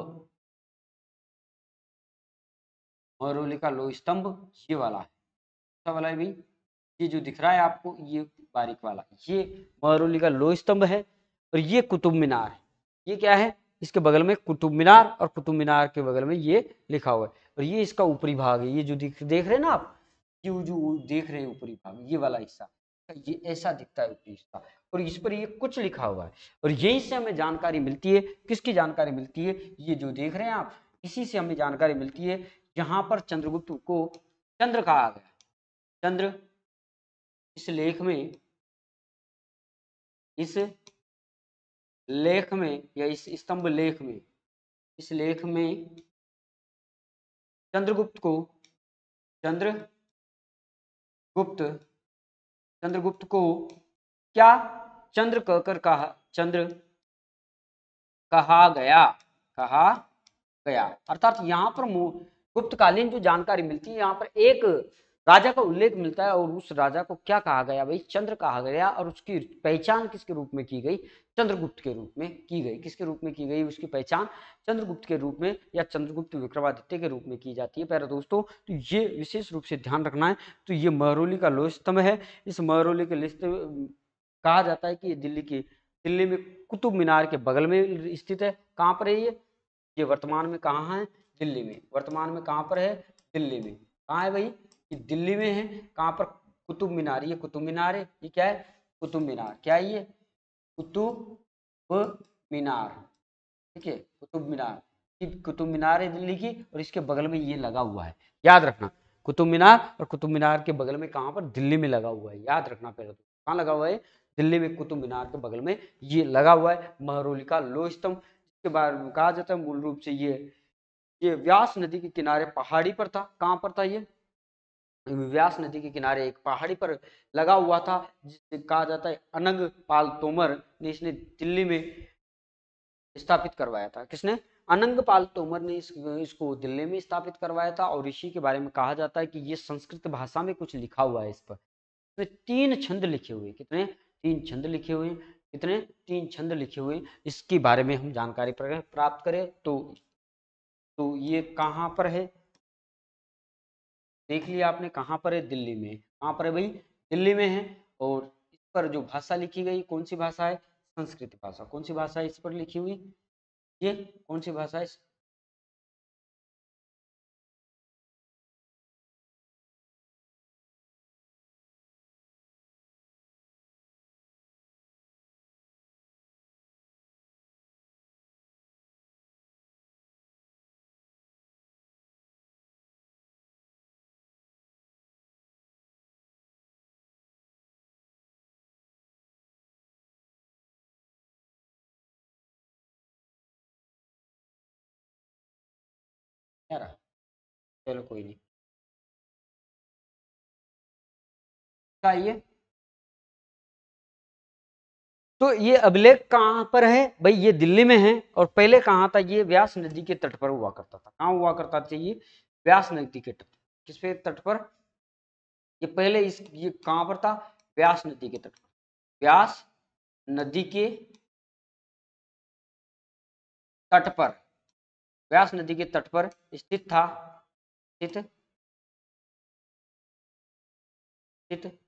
महरौली का लौह स्तंभ, ये वाला है। कौन सा वाला है भाई, ये जो दिख रहा है आपको, ये बारीक वाला, ये महरौली का लौह स्तंभ है। और ये कुतुब मीनार है, ये क्या है, इसके बगल में कुतुब मीनार, और कुतुब मीनार के बगल में ये लिखा हुआ है। और ये इसका ऊपरी भाग है, ये जो देख देख रहे हैं ना आप, ये जो देख रहे हैं ऊपरी भाग, ये वाला हिस्सा, ये ऐसा दिखता है ऊपरी हिस्सा, और इस पर ये कुछ लिखा हुआ है। और यहीं से हमें जानकारी मिलती है, किसकी जानकारी मिलती है, ये जो देख रहे हैं आप, इसी से हमें जानकारी मिलती है। यहाँ पर चंद्रगुप्त को चंद्र कहा गया, चंद्र, इस लेख में, इस लेख में या इस स्तंभ लेख में, इस लेख में चंद्रगुप्त को, चंद्रगुप्त, चंद्रगुप्त को क्या, चंद्र कहकर कहा, चंद्र कहा गया, कहा गया। अर्थात यहाँ पर गुप्तकालीन जो जानकारी मिलती है, यहाँ पर एक राजा का उल्लेख मिलता है, और उस राजा को क्या कहा गया भाई, चंद्र कहा गया। और उसकी पहचान किसके रूप में की गई, चंद्रगुप्त के रूप में की गई। किसके रूप में की गई, उसकी पहचान चंद्रगुप्त के रूप में या चंद्रगुप्त विक्रमादित्य के रूप में की जाती है प्यारे दोस्तों। तो ये विशेष रूप से ध्यान रखना है। तो ये महरौली का लौह स्तंभ है। इस महरौली के लिस्ट कहा जाता है कि ये दिल्ली की, दिल्ली में कुतुब मीनार के बगल में स्थित है। कहाँ पर है ये ये वर्तमान में कहाँ है, दिल्ली में। वर्तमान में कहाँ पर है, दिल्ली में। कहाँ है भाई, ये दिल्ली में है। कहाँ पर, कुतुब मीनार, ये कुतुब मीनार है। ये क्या है, कुतुब मीनार। क्या है ये, कुतुब मीनार, ठीक है, कुतुब मीनार। ये कुतुब मीनार है दिल्ली की, और इसके बगल में ये लगा हुआ है। याद रखना, कुतुब मीनार, और कुतुब मीनार के बगल में कहाँ पर, दिल्ली में लगा हुआ है। याद रखना पहले तो, कहाँ लगा हुआ है, दिल्ली में कुतुब मीनार के बगल में ये लगा हुआ है महरौली का लौह स्तंभ। इसके बारे में कहा जाता है मूल रूप से ये ये व्यास नदी के किनारे पहाड़ी पर था। कहाँ पर था ये, व्यास नदी के किनारे एक पहाड़ी पर लगा हुआ था, जिसे कहा जाता है अनंग पाल तोमर ने इसने दिल्ली में स्थापित करवाया था। किसने, अनंग पाल तोमर ने इस, इसको दिल्ली में स्थापित करवाया था। और इसी के बारे में कहा जाता है कि ये संस्कृत भाषा में कुछ लिखा हुआ है इस पर। इसमें तीन छंद लिखे हुए, कितने, तीन छंद लिखे हुए, कितने, तीन छंद लिखे हुए। इसके बारे में हम जानकारी प्राप्त करें तो तो ये कहाँ पर है, देख लिया आपने, कहाँ पर है, दिल्ली में। कहाँ पर है भाई, दिल्ली में है। और इस पर जो भाषा लिखी गई, कौन सी भाषा है, संस्कृत भाषा। कौन सी भाषा है इस पर लिखी हुई, ये कौन सी भाषा है, यार चलो कोई नहीं, क्या ये, तो ये अभिलेख कहाँ पर है भाई, ये दिल्ली में है। और पहले कहाँ था, ये व्यास नदी के तट पर हुआ करता था। कहाँ हुआ करता था ये, व्यास नदी के तट, किस पे तट पर, ये पहले इस, ये कहाँ पर था, व्यास नदी के तट पर, व्यास नदी के तट पर, व्यास नदी के तट पर स्थित था, स्थित, स्थित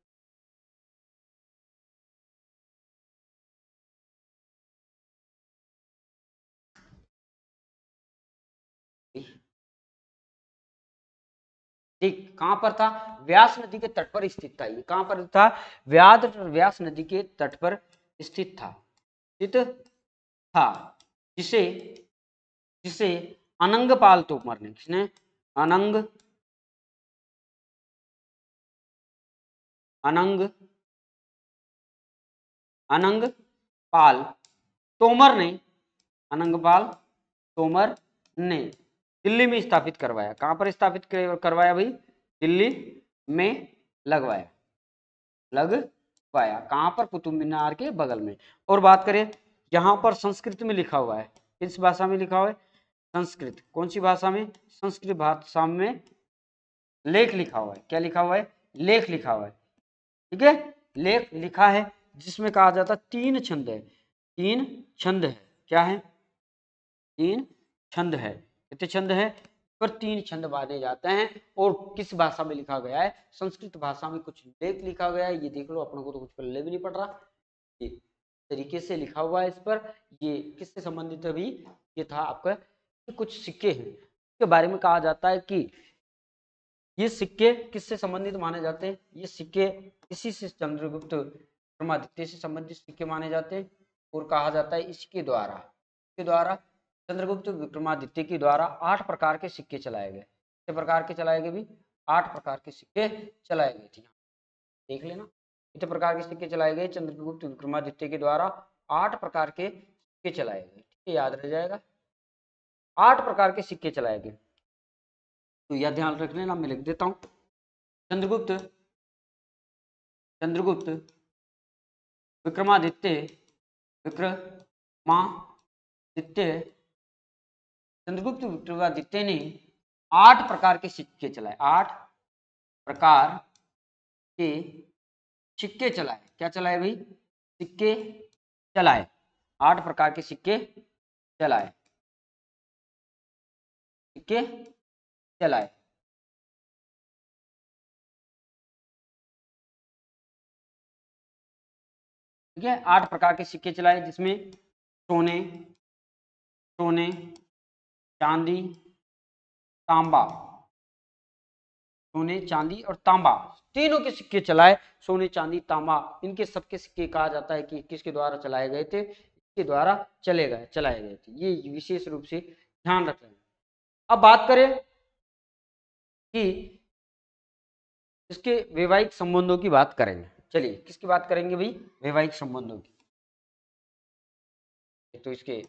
ठीक कहां पर था, व्यास नदी के तट पर स्थित था। ये कहां पर था, व्याद व्यास नदी के तट पर स्थित था स्थित था जिसे जिसे अनंगपाल तोमर ने, किसने, अनंग अनंग अनंगपाल तोमर ने अनंगपाल तोमर ने दिल्ली में स्थापित करवाया। कहां पर स्थापित करवाया भाई, दिल्ली में लगवाया लगवाया कहां पर, कुतुब मीनार के बगल में। और बात करें, यहां पर संस्कृत में लिखा हुआ है, किस भाषा में लिखा हुआ है, संस्कृत। कौन सी भाषा में, संस्कृत भाषा में लेख लिखा हुआ है। क्या लिखा हुआ है, लेख लिखा हुआ है। ठीक है, लेख लिखा है जिसमें कहा जाता है तीन छंद है, तीन छंद है। क्या है, तीन छंद है। कितने छंद है, पर तीन छंद बांधे जाते हैं। और किस भाषा में लिखा गया है, संस्कृत भाषा में कुछ लेख लिखा गया है। ये देख लो, अपने को तो कुछ पल्ले भी नहीं पड़ रहा, ये तरीके से लिखा हुआ है इस पर। ये किससे संबंधित है भाई, ये था आपका, कुछ सिक्के हैं इसके बारे में कहा जाता है कि ये सिक्के किससे संबंधित माने जाते हैं, ये सिक्के इसी से चंद्रगुप्त विक्रमादित्य से संबंधित सिक्के माने जाते हैं। और कहा जाता है इसके द्वारा इसके द्वारा चंद्रगुप्त विक्रमादित्य के द्वारा आठ प्रकार के सिक्के चलाए गए। कितने प्रकार के चलाए गए भी, आठ प्रकार के सिक्के चलाए गए थे। देख लेना, कितने प्रकार के सिक्के चलाए गए, चंद्रगुप्त विक्रमादित्य के द्वारा आठ प्रकार के सिक्के चलाए गए। ठीक है, याद रह जाएगा, आठ प्रकार के सिक्के चलाए गए। तो यह ध्यान रख लेना, मैं लिख देता हूं। चंद्रगुप्त चंद्रगुप्त विक्रमादित्य विक्रमादित्य चंद्रगुप्त विक्रमादित्य ने आठ प्रकार के सिक्के चलाए, आठ प्रकार के सिक्के चलाए। क्या चलाए भाई, सिक्के चलाए, आठ प्रकार के सिक्के चलाए सिक्के चलाए ठीक है, आठ प्रकार के सिक्के चलाए जिसमें सोने सोने चांदी तांबा सोने चांदी और तांबा तीनों के सिक्के चलाए। सोने चांदी तांबा, इनके सबके सिक्के कहा जाता है कि किसके द्वारा चलाए गए थे, इसके द्वारा चले गए चलाए गए थे। ये विशेष रूप से ध्यान रख लेना। अब बात करें कि इसके वैवाहिक संबंधों की बात करेंगे। चलिए, किसकी बात करेंगे भाई, वैवाहिक संबंधों की। तो इसके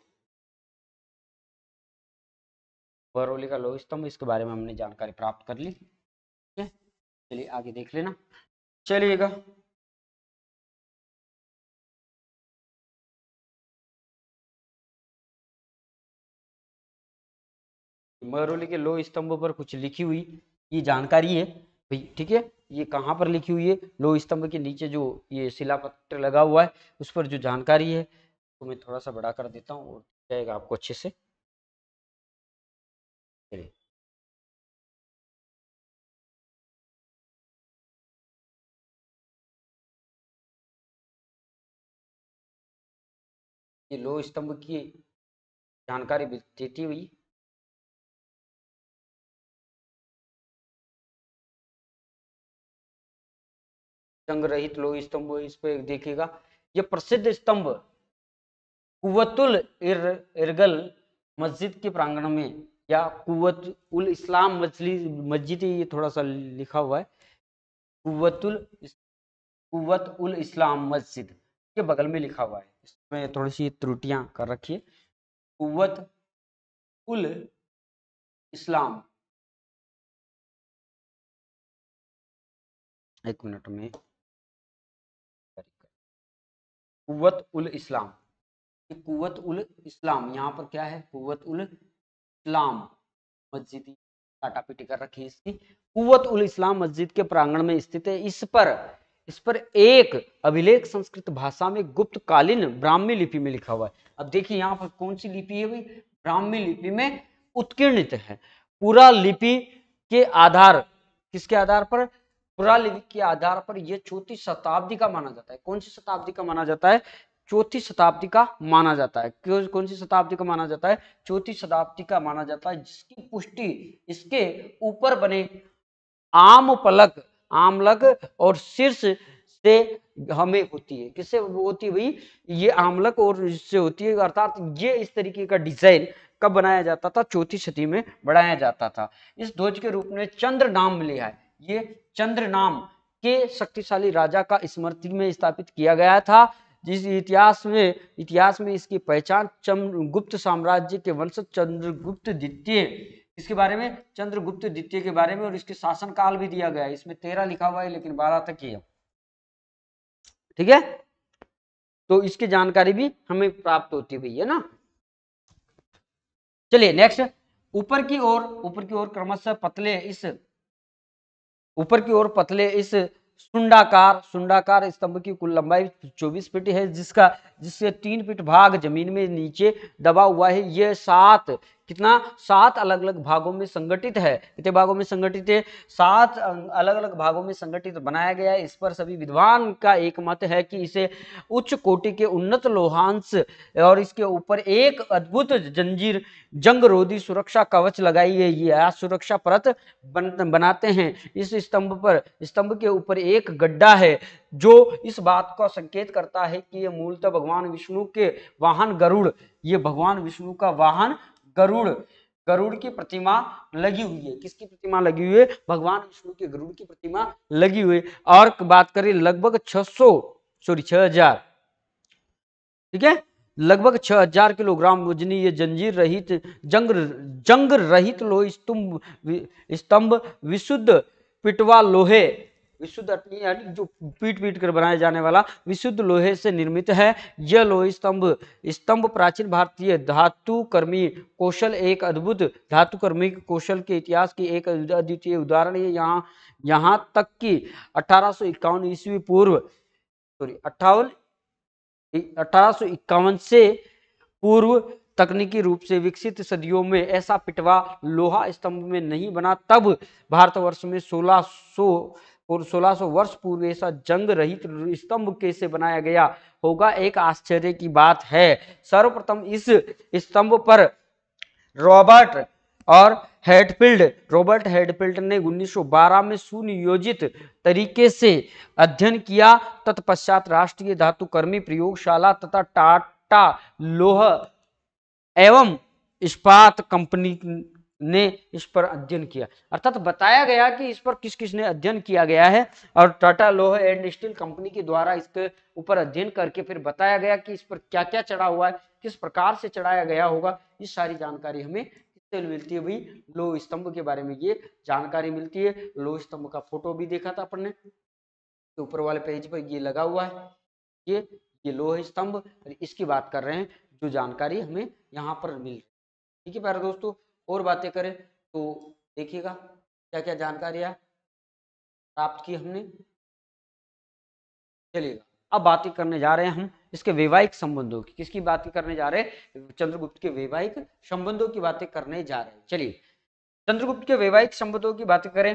बरौली का लौह स्तंभ, इसके बारे में हमने जानकारी प्राप्त कर ली। ठीक है, चलिए आगे देख लेना। चलिएगा, बरौली के लौह स्तंभ पर कुछ लिखी हुई ये जानकारी है भाई। ठीक है, ये कहाँ पर लिखी हुई है, लौह स्तंभ के नीचे जो ये शिलापत्र लगा हुआ है उस पर जो जानकारी है, तो मैं थोड़ा सा बड़ा कर देता हूँ और जाएगा आपको अच्छे से। चलिए, ये लौह स्तंभ की जानकारी देती हुई संग्रहित लौह स्तंभ, इस पे देखिएगा, ये प्रसिद्ध स्तंभ कुव्वतुल इरगल मस्जिद के प्रांगण में, या कुव्वत उल इस्लाम मस्जिद, ये थोड़ा सा लिखा हुआ है, कुव्वतुल कुव्वत उल इस्लाम मस्जिद के बगल में लिखा हुआ है। इसमें थोड़ी सी त्रुटियां कर रखी है। कुव्वत उल इस्लाम, एक मिनट में, कुव्वत उल इस्लाम, कुव्वत उल इस्लाम, यहाँ पर क्या है, कुव्वत उल इस्लाम मस्जिद काटापीटी कर रखी है इसकी। कुव्वत उल इस्लाम मस्जिद के प्रांगण में स्थित है। इस पर इस पर एक अभिलेख संस्कृत भाषा में गुप्तकालीन ब्राह्मी लिपि में लिखा हुआ है। अब देखिए यहाँ पर कौन सी लिपि है भाई, ब्राह्मी लिपि में उत्कीर्णित है। पूरा लिपि के आधार, किसके आधार पर, पूरा लिपि के आधार पर यह चौथी शताब्दी का माना जाता है। कौन सी शताब्दी का माना जाता है, चौथी शताब्दी का माना जाता है। क्यों, कौन सी शताब्दी का माना जाता है, चौथी शताब्दी का माना जाता है, जिसकी पुष्टि इसके ऊपर बने आम पलक, आमलक और शीर्ष से हमें होती है। किससे होती है भाई? ये आमलक और इससे होती है, अर्थात ये इस तरीके का डिजाइन कब बनाया जाता था? चौथी सदी में बनाया जाता था। इस ध्वज के रूप में चंद्र नाम लिया है। ये चंद्र नाम के शक्तिशाली राजा का स्मृति में स्थापित किया गया था, जिस इतिहास में इतिहास में इसकी पहचान चंद्रगुप्त साम्राज्य के वंशज चंद्रगुप्त द्वितीय, इसके बारे में चंद्रगुप्त द्वितीय के बारे में, और इसके शासन काल भी दिया गया है। इसमें तेरह लिखा हुआ है लेकिन बारह तक ही है, ठीक है। तो इसकी जानकारी भी हमें प्राप्त होती है भैया ना। चलिए नेक्स्ट, ऊपर की ओर ऊपर की ओर क्रमशः पतले इस ऊपर की ओर पतले इस सुंडाकार सुंडाकार स्तंभ की कुल लंबाई चौबीस फीट है, जिसका जिससे तीन फीट भाग जमीन में नीचे दबा हुआ है। यह सात कितना सात अलग अलग भागों में संगठित है। कितने भागों में संगठित है? सात अलग अलग भागों में संगठित बनाया गया है। इस पर सभी विद्वान का एक मत है कि इसे उच्च कोटि के उन्नत लोहांश और इसके ऊपर एक अद्भुत जंजीर जंगरोधी सुरक्षा कवच लगाई है, यह सुरक्षा परत बन, बनाते हैं। इस स्तंभ पर स्तंभ के ऊपर एक गड्ढा है जो इस बात का संकेत करता है कि यह मूलतः भगवान विष्णु के वाहन गरुड़ ये भगवान विष्णु का वाहन गरुड़ गरुड़ की प्रतिमा लगी हुई है। किसकी प्रतिमा लगी हुई है? भगवान विष्णु के गरुड़ की प्रतिमा लगी हुई है। और बात करें लगभग छह सौ सॉरी छह हजार ठीक है, लगभग छह हजार किलोग्राम वजनी ये जंजीर रहित जंग जंग रहित लोह स्तंभ स्तंभ विशुद्ध पिटवा लोहे विशुद्ध जो पीट पीट कर बनाया जाने वाला विशुद्ध लोहे से निर्मित है। यह लोह स्तंभ स्तंभ प्राचीन भारतीय धातु कर्मी कौशल एक अद्भुत धातु कर्मी कौशल के इतिहास की एक अद्वितीय उदाहरण है। यहाँ यहाँ तक कि अठारह सौ इक्यावन ईस्वी पूर्व सॉरी अट्ठावन अठारह सौ इक्यावन से पूर्व तकनीकी रूप से विकसित सदियों में ऐसा पिटवा लोहा स्तंभ में नहीं बना। तब भारतवर्ष में सोलह सौ और सोलह सौ वर्ष पूर्व ऐसा जंग रहित स्तंभ कैसे बनाया गया होगा, एक आश्चर्य की बात है। सर्वप्रथम इस स्तंभ पर रॉबर्ट और हेडफील्ड रॉबर्ट हेडफील्ड ने उन्नीस सौ बारह में सुनियोजित तरीके से अध्ययन किया। तत्पश्चात राष्ट्रीय धातुकर्मी प्रयोगशाला तथा टाटा लोह एवं इस्पात कंपनी ने इस पर अध्ययन किया। अर्थात बताया गया कि इस पर किस किस ने अध्ययन किया गया है, और टाटा लोह एंड स्टील कंपनी के द्वारा इसके ऊपर अध्ययन करके फिर बताया गया कि इस पर क्या क्या चढ़ा हुआ है, किस प्रकार से चढ़ाया गया होगा। ये सारी जानकारी हमें किससे मिलती है भाई? लोह स्तंभ के बारे में ये जानकारी मिलती है। लोह स्तंभ का फोटो भी देखा था अपन ने, तो ऊपर वाले पेज पर ये लगा हुआ है। ये ये लोह स्तंभ, और इसकी बात कर रहे हैं जो जानकारी हमें यहाँ पर मिल रही है। ठीक है प्यारे दोस्तों, और बातें करें तो देखिएगा क्या क्या जानकारियां प्राप्त की हमने। चलिएगा अब बातें करने जा रहे हैं हम इसके वैवाहिक संबंधों की। किसकी बातें करने जा रहे हैं? चंद्रगुप्त के वैवाहिक संबंधों की बातें करने जा रहे हैं। चलिए चंद्रगुप्त के वैवाहिक संबंधों की बातें करें।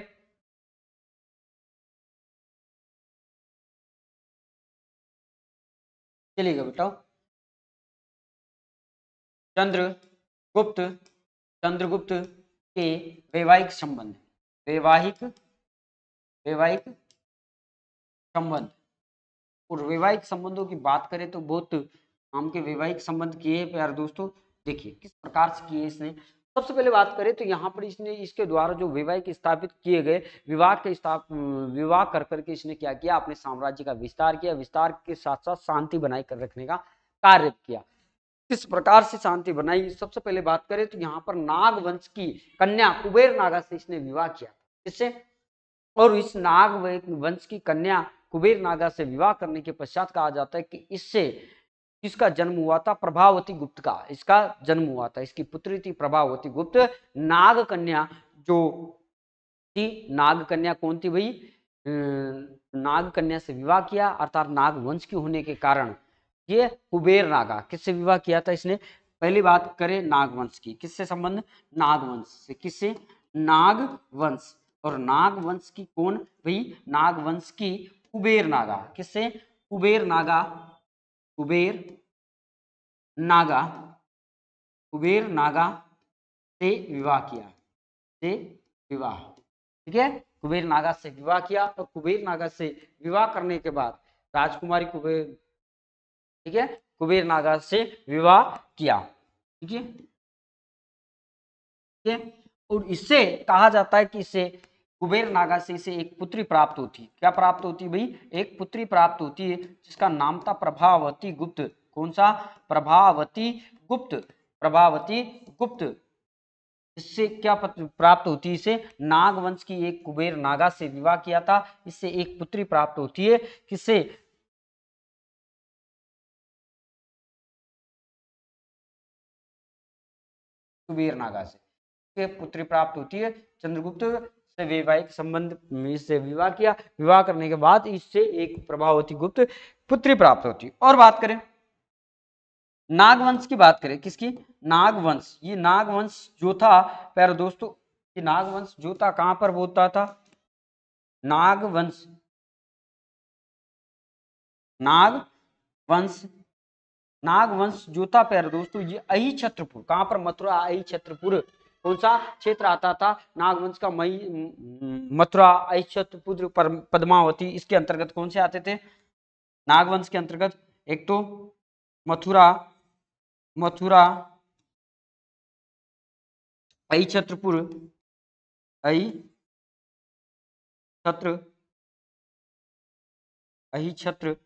चलिएगा बेटा, चंद्रगुप्त चंद्रगुप्त के वैवाहिक संबंध वैवाहिक वैवाहिक संबंध और वैवाहिक संबंधों की बात करें तो बहुत नाम के वैवाहिक संबंध किए हैं प्यारे दोस्तों। देखिए किस प्रकार से किए इसने। सबसे पहले बात करें तो यहाँ पर इसने इसके द्वारा जो वैवाहिक स्थापित किए गए विवाह के स्थाप विवाह कर करके इसने क्या किया? अपने साम्राज्य का विस्तार किया। विस्तार के साथ साथ शांति बनाए कर रखने का कार्य किया। किस प्रकार से शांति बनाई? सबसे पहले बात करें तो यहाँ पर नाग वंश की कन्या कुबेर नागा से इसने विवाह किया। इससे और इस नाग वंश की कन्या कुबेर नागा से विवाह करने के पश्चात कहा जाता है कि इससे किसका जन्म हुआ था? प्रभावती गुप्त का इसका जन्म हुआ था। इसकी पुत्री थी प्रभावती गुप्त। नाग कन्या जो थी, नाग कन्या कौन थी भाई? नाग कन्या से विवाह किया, अर्थात नाग वंश की होने के कारण ये कुबेर नागा किससे विवाह किया था इसने? पहली बात करें नागवंश की, किससे संबंध? नागवंश से। किससे? नागवंश। और नागवंश की कौन भाई? नागवंश की कुबेर नागा। किससे? कुबेर नागा कुबेर नागा कुबेर नागा से विवाह किया से विवाह ठीक है, कुबेर नागा से विवाह किया और कुबेर नागा से विवाह करने के बाद राजकुमारी कुबेर, ठीक है, कुबेर नागा से विवाह किया, ठीक है, ठीक है। और इससे कहा जाता है कि इसे कुबेर नागा से इसे एक पुत्री प्राप्त होती, क्या प्राप्त होती भाई, एक पुत्री प्राप्त होती है जिसका नाम था प्रभावती गुप्त। कौन सा, प्रभावती गुप्त, प्रभावती गुप्त। इससे क्या प्राप्त होती है, इसे नागवंश की एक कुबेर नागा से विवाह किया था, इससे एक पुत्री प्राप्त होती है, किससे, कुबेर नागा से पुत्री प्राप्त होती है। चंद्रगुप्त से वैवाहिक संबंध, इससे विवाह किया, विवाह करने के बाद इससे एक प्रभावती गुप्त पुत्री प्राप्त होती है। और बात करें नागवंश की, बात करें किसकी, नागवंश। ये नागवंश जो था प्यारे दोस्तों, ये नागवंश जो था कहां पर होता था, नागवंश, नागवंश, नागवंश जो था प्यारे दोस्तों ये अहि छत्रपुर, कहां पर, मथुरा अहि छत्रपुर, कौन सा क्षेत्र आता था नागवंश का, मई मथुरा अहि छत्रपुर पद्मावती, इसके अंतर्गत कौन से आते थे नागवंश के अंतर्गत, एक तो मथुरा, मथुरा अहि छत्रपुर, अहि छत्र, अहि छत्रपुर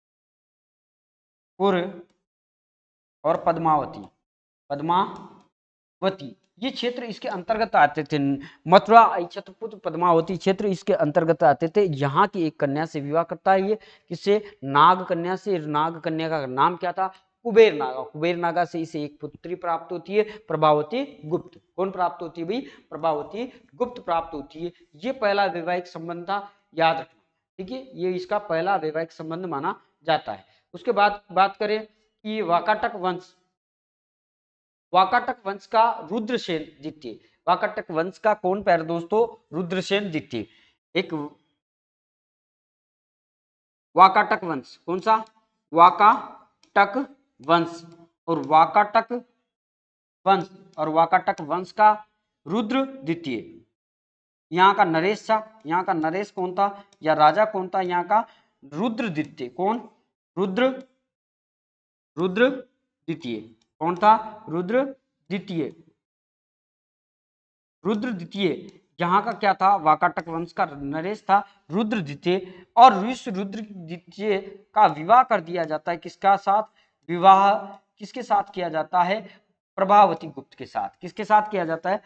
और पद्मावती, पद्मावती ये क्षेत्र इसके अंतर्गत आते थे। मथुरा अहि छत्रपुर पद्मावती क्षेत्र इसके अंतर्गत आते थे। यहाँ की एक कन्या से विवाह करता है ये, किससे, नाग कन्या से। नाग कन्या का नाम क्या था, कुबेर नागा। कुबेर नागा से इसे एक पुत्री प्राप्त होती है, प्रभावती गुप्त। कौन प्राप्त होती है भाई, प्रभावती गुप्त प्राप्त होती है। ये पहला वैवाहिक संबंध था, याद रखना, ठीक है, ये इसका पहला वैवाहिक संबंध माना जाता है। उसके बाद बात करें कि वाकाटक वंश, वाकाटक वंश का रुद्रसेन द्वितीय, वाकाटक वंश का कौन प्यारे दोस्तों, रुद्रसेन द्वितीय। एक वाकाटक वंश, कौन सा, वाकाटक वंश, और वाकाटक वंश, और वाकाटक वंश का रुद्र द्वितीय। यहाँ का नरेश था, यहाँ का नरेश कौन था या राजा कौन था, यहाँ का रुद्र द्वितीय। कौन, रुद्र, रुद्र द्वितीय। कौन था, रुद्र द्वितीय, रुद्र द्वितीय। यहाँ का क्या था, वाकाटक वंश का नरेश था रुद्र द्वितीय। और इस रुद्र द्वितीय का विवाह कर दिया जाता है किसका साथ, विवाह किसके साथ किया जाता है, प्रभावती गुप्त के साथ। किसके साथ किया जाता है,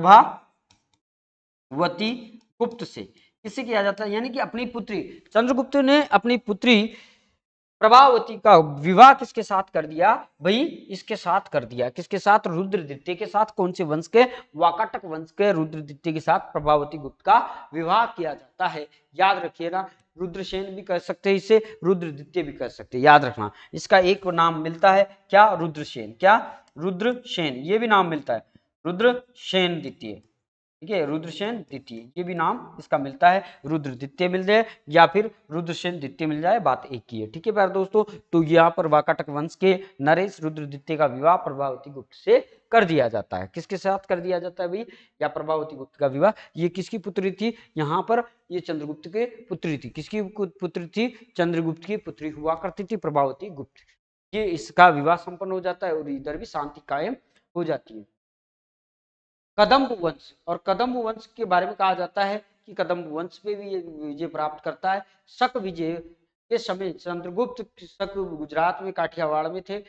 प्रभावती गुप्त से। किससे किया जाता है, यानी कि अपनी पुत्री, चंद्रगुप्त ने अपनी पुत्री प्रभावती का विवाह किसके साथ कर दिया भाई, इसके साथ कर दिया, किसके साथ, रुद्रदित्य के साथ। कौन से वंश के, वाकाटक वंश के रुद्रदित्य के साथ प्रभावती गुप्त का विवाह किया जाता है। याद रखिएगा, रुद्रसेन भी कर सकते हैं इसे, रुद्रदित्य भी कर सकते हैं, याद रखना। इसका एक नाम मिलता है क्या, रुद्रसेन, क्या, रुद्रसेन, ये भी नाम मिलता है रुद्रसेन द्वितीय, ठीक है, रुद्रसेन द्वितीय, ये भी नाम इसका मिलता है, रुद्र द्वितीय मिल जाए या फिर रुद्रसेन द्वितीय मिल जाए, बात एक ही है, ठीक है प्यारे दोस्तों। तो यहाँ पर वाकाटक वंश के नरेश रुद्र द्वितीय का विवाह प्रभावती गुप्त से कर दिया जाता है। किसके साथ कर दिया जाता है भाई, या प्रभावती गुप्त का विवाह। ये किसकी पुत्री थी, यहाँ पर ये चंद्रगुप्त के पुत्री थी। किसकी पुत्री थी, चंद्रगुप्त की पुत्री हुआ करती थी प्रभावती गुप्त। ये इसका विवाह संपन्न हो जाता है और इधर भी शांति कायम हो जाती है। कदम्ब वंश, और कदम्ब वंश के बारे में कहा जाता है कि कदम्ब वंश पे भी ये विजय प्राप्त करता है। शक विजय के समय चंद्रगुप्त शक गुजरात में काठियावाड़ में थे।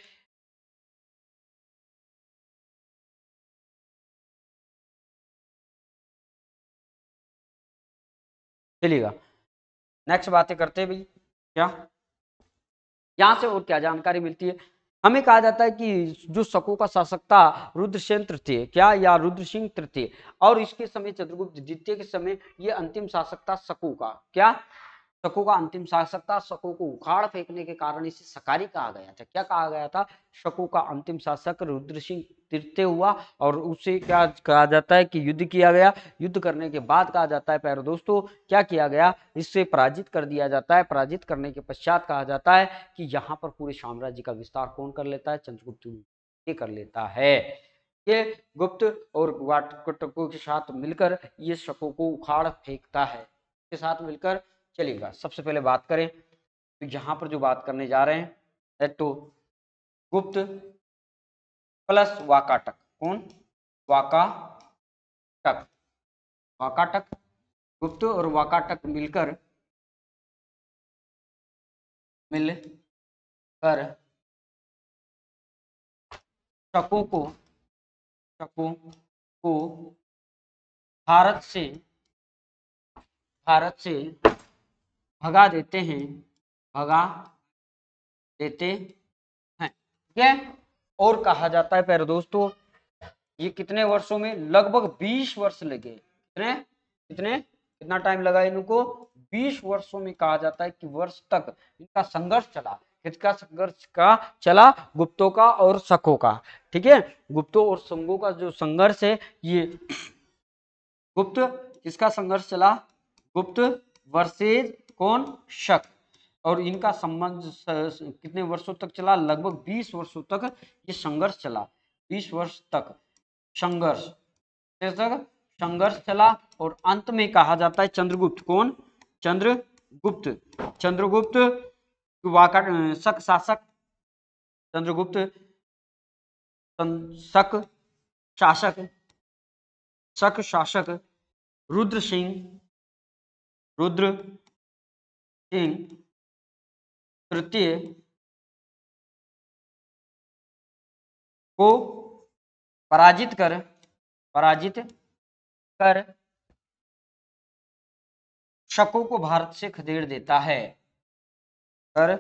चलिएगा नेक्स्ट बातें करते हैं भाई, क्या यहाँ से और क्या जानकारी मिलती है। हमें कहा जाता है कि जो शकों का शासक था रुद्रसेन तृतीय, क्या, या रुद्र सिंह तृतीय, और इसके समय चंद्रगुप्त द्वितीय के समय ये अंतिम शासक था शकों का, क्या, शकों का अंतिम शासक था। शकों को उखाड़ फेंकने के कारण इसे शकारी कहा गया था। क्या कहा गया था, शकों का अंतिम शासक रुद्र सिंह तृतीय हुआ, और उससे क्या कहा जाता है कि युद्ध किया गया। युद्ध करने के बाद कहा जाता है प्यारे दोस्तों क्या किया गया, इससे पराजित कर दिया जाता है। पराजित करने के पश्चात कहा जाता है कि यहाँ पर पूरे साम्राज्य का विस्तार कौन कर लेता है, चंद्रगुप्त ये कर लेता है। ये गुप्त और वाकाटकों के साथ मिलकर ये शकों को उखाड़ फेंकता है। के साथ मिलकर चलेगा। सबसे पहले बात करें तो यहाँ पर जो बात करने जा रहे हैं तो गुप्त प्लस वाकाटक। कौन? वाकाटक। वाकाटक, गुप्त और वाकाटक मिलकर मिलकर शकों को शकों को भारत से भारत से भगा देते हैं भगा देते हैं। ठीक है। और कहा जाता है प्यारे दोस्तों, ये कितने वर्षों में? लगभग बीस वर्ष लगे। कितने कितने कितना टाइम लगा इनको? बीस वर्षों में कहा जाता है कि वर्ष तक इनका संघर्ष चला। किसका संघर्ष का चला? गुप्तों का और शकों का। ठीक है। गुप्तों और शकों का जो संघर्ष है, ये गुप्त किसका संघर्ष चला? गुप्त वर्सेज कौन? शक। और इनका संबंध कितने वर्षों तक चला? लगभग बीस वर्षों तक ये संघर्ष चला। बीस वर्ष तक संघर्ष तक संघर्ष चला और अंत में कहा जाता है चंद्रगुप्त। कौन? चंद्रगुप्त। चंद्रगुप्त वाका शक शासक, चंद्रगुप्त शक शासक शक शासक रुद्र सिंह रुद्र सिंह तृतीय को पराजित कर पराजित कर शकों को भारत से खदेड़ देता है। कर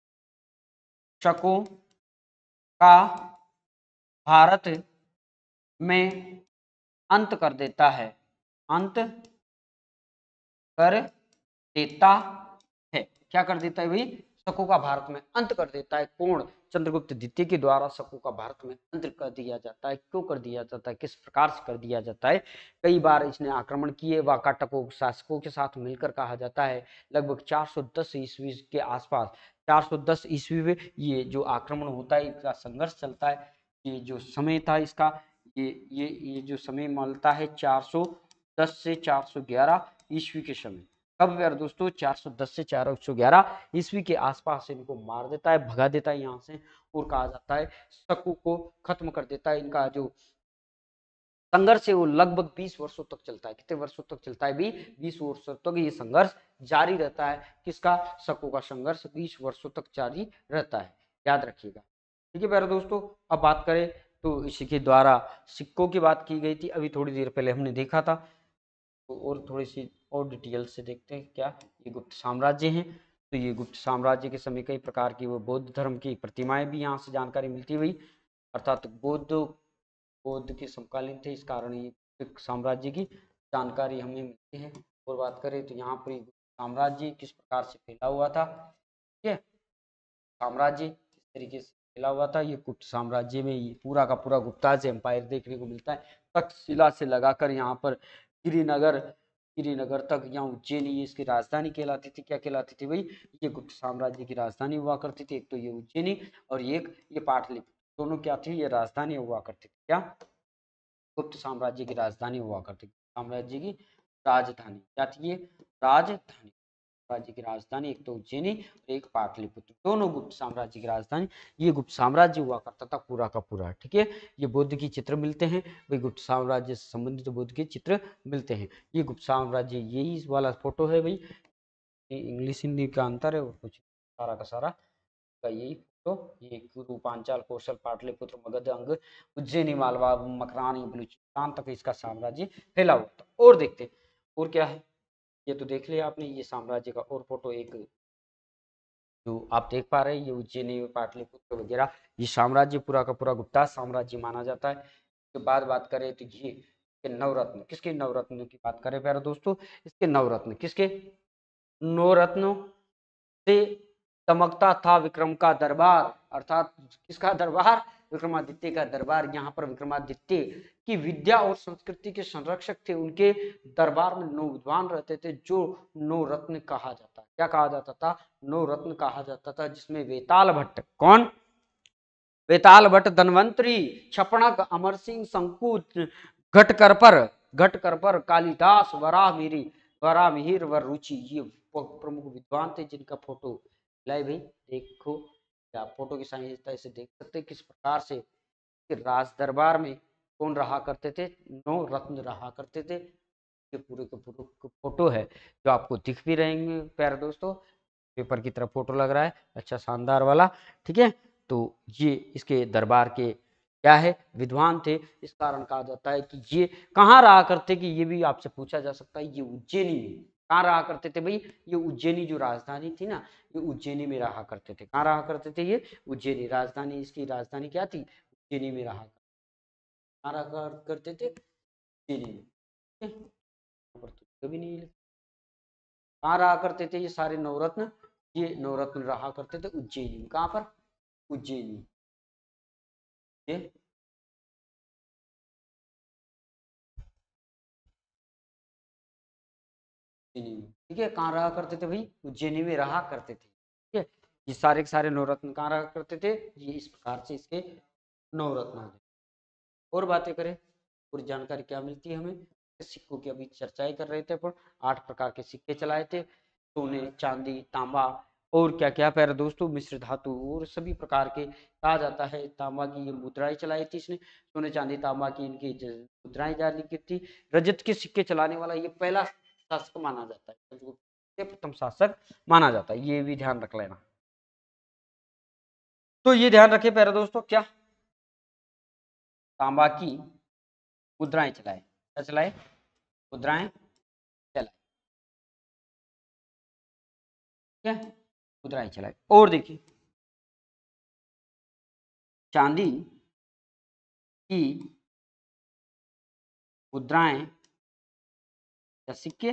शकों का भारत में अंत कर देता है। अंत कर देता है। क्या कर देता है भाई? शकों का भारत में अंत कर देता है। कौन? चंद्रगुप्त द्वितीय के द्वारा शकों का भारत में अंत कर दिया जाता है। क्यों कर दिया जाता है? किस प्रकार से कर दिया जाता है? कई बार इसने आक्रमण किए वाकाटकों शासकों के साथ मिलकर। कहा जाता है लगभग चार सौ दस ईस्वी के आसपास, चार सौ दस ईस्वी में ये जो आक्रमण होता है, इसका संघर्ष चलता है। ये जो समय था इसका, ये ये ये जो समय मिलता है चार सौ दस से चार सौ ग्यारह ईस्वी के समय। कब यार दोस्तों? चार सौ दस से चार सौ ग्यारह ईस्वी के आसपास इनको मार देता है, भगा देता है यहाँ से। और कहा जाता है शकों को खत्म कर देता है। इनका जो संघर्ष है वो लगभग बीस वर्षों तक चलता है। कितने वर्षों तक चलता है भी? बीस वर्षों तक ये संघर्ष जारी रहता है। किसका? शकों का संघर्ष बीस वर्षों तक जारी रहता है। याद रखिएगा। ठीक है प्यारे दोस्तों। अब बात करें तो इसी के द्वारा सिक्कों की बात की गई थी, अभी थोड़ी देर पहले हमने देखा था। तो और थोड़ी सी और डिटेल से देखते हैं। क्या ये गुप्त साम्राज्य हैं? तो ये गुप्त साम्राज्य के समय कई प्रकार की वो बौद्ध धर्म की प्रतिमाएं भी यहाँ से जानकारी मिलती हुई, अर्थात बौद्ध बौद्ध के समकालीन थे, इस कारण ये साम्राज्य की जानकारी हमें मिलती है। और बात करें तो यहाँ पर साम्राज्य किस प्रकार से फैला हुआ था। ठीक है। साम्राज्य किस तरीके से फैला हुआ था, ये गुप्त साम्राज्य में ये पूरा का पूरा गुप्ताज एम्पायर देखने को मिलता है। तक्षशिला से लगाकर यहाँ पर गिरिनगर गिरिनगर तक, यहाँ उज्जैनी ये इसकी राजधानी कहलाती थी। क्या कहलाती थी भाई? ये गुप्त साम्राज्य की राजधानी हुआ करती थी। एक तो ये उज्जैनी और एक ये पाटलिपुत्र, दोनों क्या थी? ये राजधानी हुआ करती थी। क्या? गुप्त साम्राज्य की राजधानी हुआ करती थी। साम्राज्य की राजधानी क्या थी? ये राजधानी राज्य की राजधानी एक तो उज्जैनी और एक पाटलिपुत्र, दोनों गुप्त साम्राज्य की राजधानी। ये गुप्त साम्राज्य हुआ करता था पूरा का पूरा। ठीक है। ये बुद्ध की चित्र मिलते हैं भाई, गुप्त साम्राज्य से संबंधित बुद्ध के चित्र मिलते हैं। ये गुप्त साम्राज्य यही वाला फोटो है भाई। इंग्लिश हिंदी का अंतर है और कुछ सारा का सारा का यही फोटो। ये रूपांचल, कौशल, पाटलिपुत्र, मगध, अंग, उज्जैनी, मालवा, मकरानी, बलूचिस्तान तक इसका साम्राज्य फैला हुआ था। और देखते और क्या है। ये तो देख लिया आपने ये साम्राज्य का। और फोटो एक जो आप देख पा रहे हैं, ये उज्जैनी, पाटलिपुत्र वगैरह, ये साम्राज्य पूरा का पूरा गुप्ता साम्राज्य माना जाता है। तो बाद बात करें तो ये नवरत्न, किसके नवरत्न की बात करें प्यारे दोस्तों? इसके नवरत्न, किसके? नवरत्नों से चमकता था विक्रम का दरबार, अर्थात किसका दरबार? विक्रमादित्य का दरबार। यहाँ पर विक्रमादित्य की विद्या और संस्कृति के संरक्षक थे। उनके दरबार में नौ विद्वान रहते थे जो नौ रत्न कहा जाता। क्या कहा जाता था? नौ रत्न कहा जाता था, जिसमें वेताल भट्ट, कौन? बेताल भट्ट धन्वंतरी छपणक अमर सिंह संकुच घटकर पर घटकर पर कालिदास वरा मेरी वरा मिहिर व रुचि, ये प्रमुख विद्वान थे जिनका फोटो लाई भाई देखो, क्या फोटो की सहायता से देख सकते किस प्रकार से राज दरबार में कौन रहा करते थे, नौ रत्न रहा करते थे। ये पूरे के पूरे फोटो है जो आपको दिख भी रहेंगे प्यारे दोस्तों, पेपर की तरफ फोटो लग रहा है अच्छा शानदार वाला, ठीक है। तो ये इसके दरबार के क्या है विद्वान थे, इस कारण कहा जाता है कि ये कहाँ रहा करते कि ये भी आपसे पूछा जा सकता है। ये उज्जैनी में कहाँ रहा करते थे भाई, ये उज्जैनी जो राजधानी थी ना, ये उज्जैनी में रहा करते थे। कहाँ रहा करते थे ये उज्जैनी, राजधानी इसकी राजधानी क्या थी उज्जैनी में रहा कहाँ रहा करते थे उज्जैनी में, कभी नहीं कहाँ रहा करते थे ये सारे नवरत्न, ये नवरत्न रहा करते थे उज्जैनी में। कहाँ पर उज्जैनी, ये ठीक है। कहाँ रहा करते थे भाई उज्जैनी में रहा करते थे, ठीक है। ये सारे के सारे नवरत्न कहाँ रहा करते थे, ये इस प्रकार से इसके नवरत्न होते। और बातें करें पूरी जानकारी क्या मिलती है हमें, सिक्कों की अभी चर्चाएं कर रहे थे अपन, आठ प्रकार के सिक्के चलाए थे, सोने चांदी तांबा और क्या क्या प्यारे दोस्तों मिश्र धातु और सभी प्रकार के कहा जाता है। तांबा की ये मुद्राएं चलाई थी इसने, सोने चांदी तांबा की इनकी मुद्राएं जारी की थी। रजत के सिक्के चलाने वाला ये पहला शासक माना जाता है, ये प्रथम शासक माना जाता है, ये भी ध्यान रख लेना। तो ये ध्यान रखे प्यारे दोस्तों क्या तांबा की मुद्राएं चलाए, क्या चलाए मुद्राएं चलाए, क्या मुद्राएं चलाए। और देखिए चांदी की मुद्राएं या सिक्के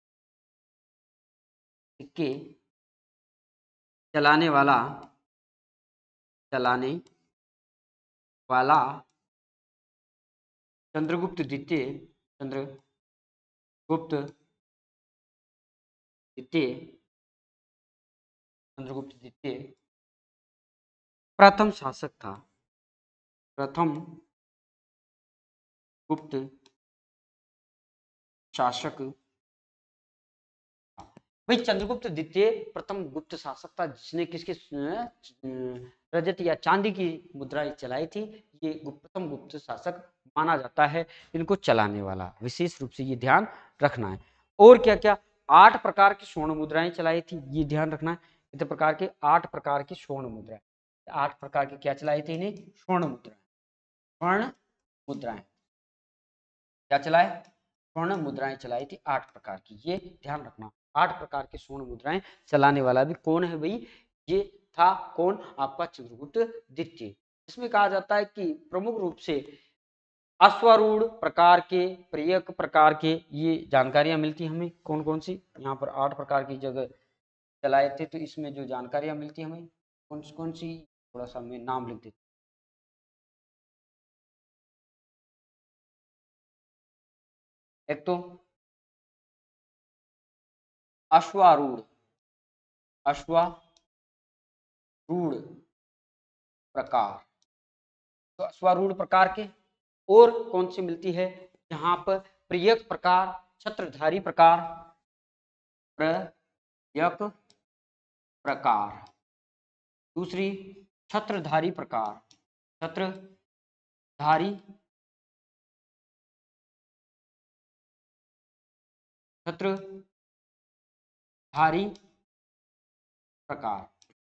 सिक्के चलाने वाला चलाने वाला चंद्रगुप्त द्वितीय चंद्रगुप्त द्वितीय चंद्रगुप्त द्वितीय प्रथम शासक था, प्रथम गुप्त शासक भाई चंद्रगुप्त द्वितीय प्रथम गुप्त शासक था जिसने किसके रजत या चांदी की मुद्राएं चलाई थी। ये प्रथम गुप्त शासक माना जाता है इनको चलाने वाला, विशेष रूप से ये ध्यान रखना है। और क्या क्या आठ प्रकार की स्वर्ण मुद्राएं चलाई थी, ये ध्यान रखना है। कितने प्रकार के आठ प्रकार की स्वर्ण मुद्राएं, आठ प्रकार की क्या चलाई थी इन्हें स्वर्ण मुद्राएं, स्वर्ण मुद्राएं क्या चलाए स्वर्ण मुद्राएं चलाई थी आठ प्रकार की, ये ध्यान रखना। आठ प्रकार के स्वर्ण मुद्राएं चलाने वाला भी कौन है भाई, ये था कौन आपका चंद्रगुप्त द्वितीय। इसमें कहा जाता है कि प्रमुख रूप से अश्वारूढ़ प्रकार के प्रियक प्रकार के ये जानकारियां मिलती हमें कौन कौन सी, यहाँ पर आठ प्रकार की जगह चलाए थे तो इसमें जो जानकारियां मिलती हमें कौन कौन सी, थोड़ा सा मैं नाम लिख देता एक तो अश्वारूढ़ अश्वारूढ़ प्रकार, तो अश्वारूढ़ प्रकार के और कौन सी मिलती है यहाँ पर प्रियक प्रकार छत्रधारी प्रकार प्रियक प्रकार, दूसरी छत्रधारी प्रकार छत्रधारी छत्रधारी प्रकार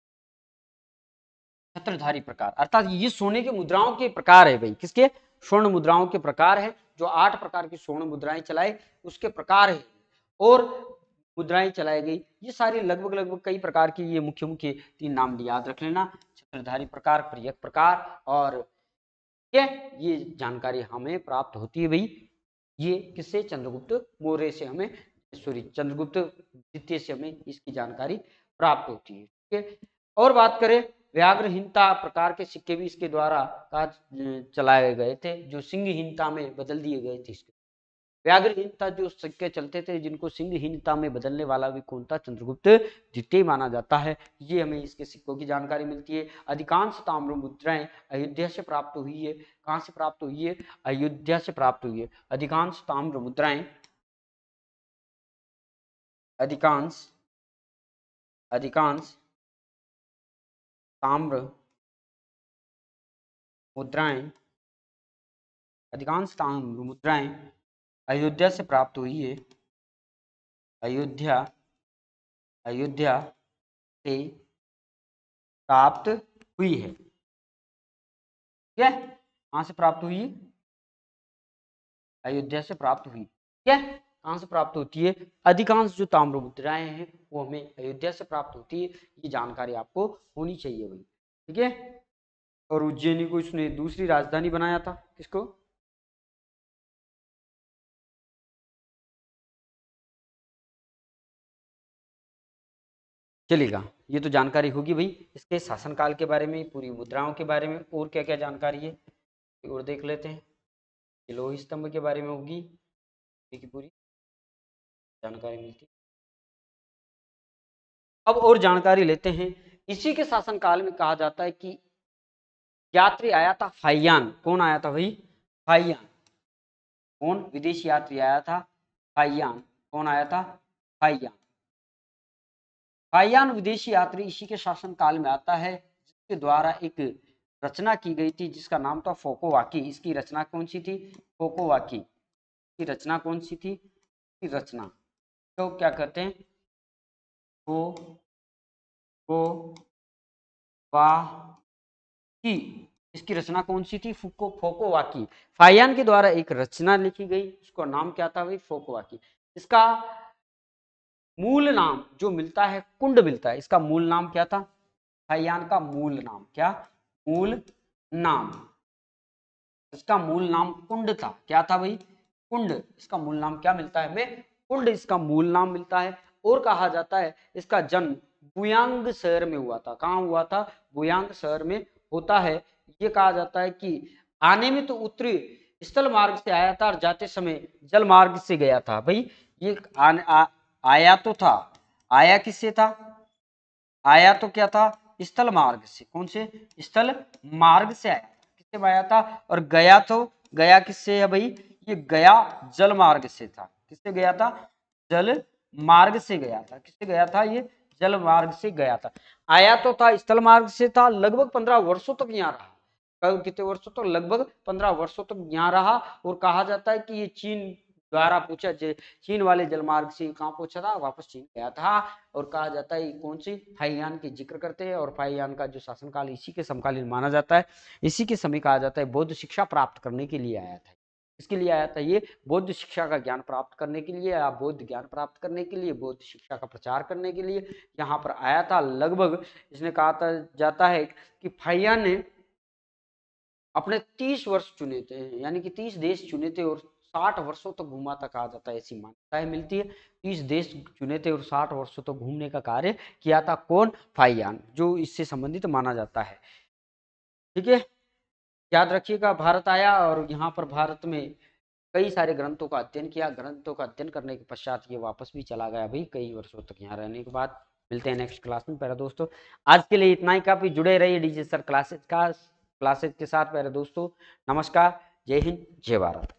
छत्रधारी प्रकार अर्थात ये सोने के मुद्राओं के प्रकार है भाई, किसके स्वर्ण मुद्राओं के प्रकार है, जो आठ प्रकार की स्वर्ण मुद्राएं चलाए उसके प्रकार है और मुद्राएं चलाई गई। ये सारी लगभग लगभग कई प्रकार की ये मुख्य मुख्य तीन नाम याद रख लेना, छत्रधारी प्रकार प्रियक प्रकार और क्या ये जानकारी हमें प्राप्त होती है भाई ये किससे चंद्रगुप्त मौर्य से हमें सॉरी चंद्रगुप्त द्वितीय से हमें इसकी जानकारी प्राप्त होती है, ठीक है। और बात करें व्याघ्रहीनता प्रकार के सिक्के भी इसके द्वारा चलाए गए थे, जो सिंहहीनता में बदल दिए गए थे इसके, व्याघ्रहीनता जो सिक्के चलते थे जिनको सिंहहीनता में बदलने वाला भी कौन था, चंद्रगुप्त द्वितीय माना जाता है। ये हमें इसके सिक्कों की जानकारी मिलती है। अधिकांश ताम्र मुद्राएं अयोध्या से प्राप्त हुई है। कहां से प्राप्त हुई है, अयोध्या से प्राप्त हुई है। अधिकांश ताम्र मुद्राएं अधिकांश अधिकांश ताम्र मुद्राएं अधिकांश ताम्र मुद्राएं अयोध्या से प्राप्त हुई है। अयोध्या अयोध्या से प्राप्त हुई है। ठीक है, कहां से प्राप्त हुई, अयोध्या से प्राप्त हुई। ठीक है, कहां से प्राप्त होती है, अधिकांश जो ताम्र मुद्राएं हैं वो हमें अयोध्या से प्राप्त होती है। ये जानकारी आपको होनी चाहिए भाई। ठीक है, और उज्जैनी को इसने दूसरी राजधानी बनाया था, किसको, चलेगा। ये तो जानकारी होगी भाई इसके शासनकाल के बारे में, पूरी मुद्राओं के बारे में, और क्या क्या जानकारी है और देख लेते हैं। लोह स्तंभ के बारे में होगी, देखिए पूरी जानकारी मिलती है। अब और जानकारी लेते हैं। इसी के शासनकाल में कहा जाता है कि यात्री आया था फाइयान। कौन आया था भाई, फाइयान। कौन विदेशी यात्री आया था, फाइयान। कौन आया था, फाइयान। फाइयान विदेशी यात्री इसी के शासनकाल में आता है, जिसके द्वारा एक रचना की गई थी जिसका नाम था फोकोवाकी। इसकी रचना कौन सी थी, फोकोवाकी की रचना कौन सी थी, इसकी रचना तो क्या कहते हैं, वो वो वाकी। इसकी रचना कौन सी थी, फुको फोकोवाकी। फाइयान के द्वारा एक रचना लिखी गई, उसका नाम क्या था भाई, फोकोवाकी। इसका मूल नाम जो मिलता है, कुंड मिलता है। इसका मूल नाम क्या था, फाइयान का मूल नाम क्या, मूल नाम, इसका मूल नाम कुंड था। क्या था भाई, कुंड। इसका मूल नाम क्या मिलता है हमें, कुंड इसका मूल नाम मिलता है। और कहा जाता है इसका जन्म बुयांग शहर में हुआ था। कहाँ हुआ था, बुयांग शहर में होता है। ये कहा जाता है कि आने में तो उत्तरी स्थल मार्ग से आया था और जाते समय जल मार्ग से गया था। भाई ये आने, आ, आया तो था, आया किससे था, आया तो क्या था, स्थल मार्ग से। कौन से, स्थल मार्ग से आया, किससे आया था, और गया तो गया किससे है भाई, ये गया जल मार्ग से था। किससे गया था, जल मार्ग से गया था। किससे गया था, ये जल मार्ग से गया था। आया तो था, स्थल मार्ग से था। लगभग पंद्रह वर्षों तक यहाँ रहा। कब, कितने वर्षों तक, लगभग पंद्रह वर्षों तक यहाँ रहा। और कहा जाता है कि ये चीन द्वारा पूछा, चीन वाले जलमार्ग से कहाँ पहुंचा था, वापस चीन गया था। और कहा जाता है कौन सी, फाइयान की जिक्र करते हैं। और फाइयान का जो शासनकाल इसी के समकालीन माना जाता है। इसी के समय कहा जाता है बौद्ध शिक्षा प्राप्त करने के लिए आया था। इसके लिए आया था ये, बौद्ध शिक्षा का ज्ञान प्राप्त करने के लिए, या बौद्ध ज्ञान प्राप्त करने के लिए, बौद्ध शिक्षा का प्रचार करने के लिए यहाँ पर आया था। लगभग इसने कहा था जाता है कि फाइयान ने अपने तीस वर्ष चुने थे, यानी कि तीस देश चुने थे और साठ वर्षों तक घूमा था। कहा जाता है, ऐसी मान्यताएं मिलती है। तीस देश चुने थे और साठ वर्षों तक घूमने का कार्य किया था। कौन, फाइयान, जो इससे संबंधित माना जाता है। ठीक है, याद रखिएगा, भारत आया और यहाँ पर भारत में कई सारे ग्रंथों का अध्ययन किया। ग्रंथों का अध्ययन करने के पश्चात ये वापस भी चला गया भाई, कई वर्षों तक यहाँ रहने के बाद। मिलते हैं नेक्स्ट क्लास में। प्यारे दोस्तों, आज के लिए इतना ही काफी। जुड़े रहिए डीजे सर क्लासेज का क्लासेज के साथ। प्यारे दोस्तों, नमस्कार, जय हिंद, जय भारत।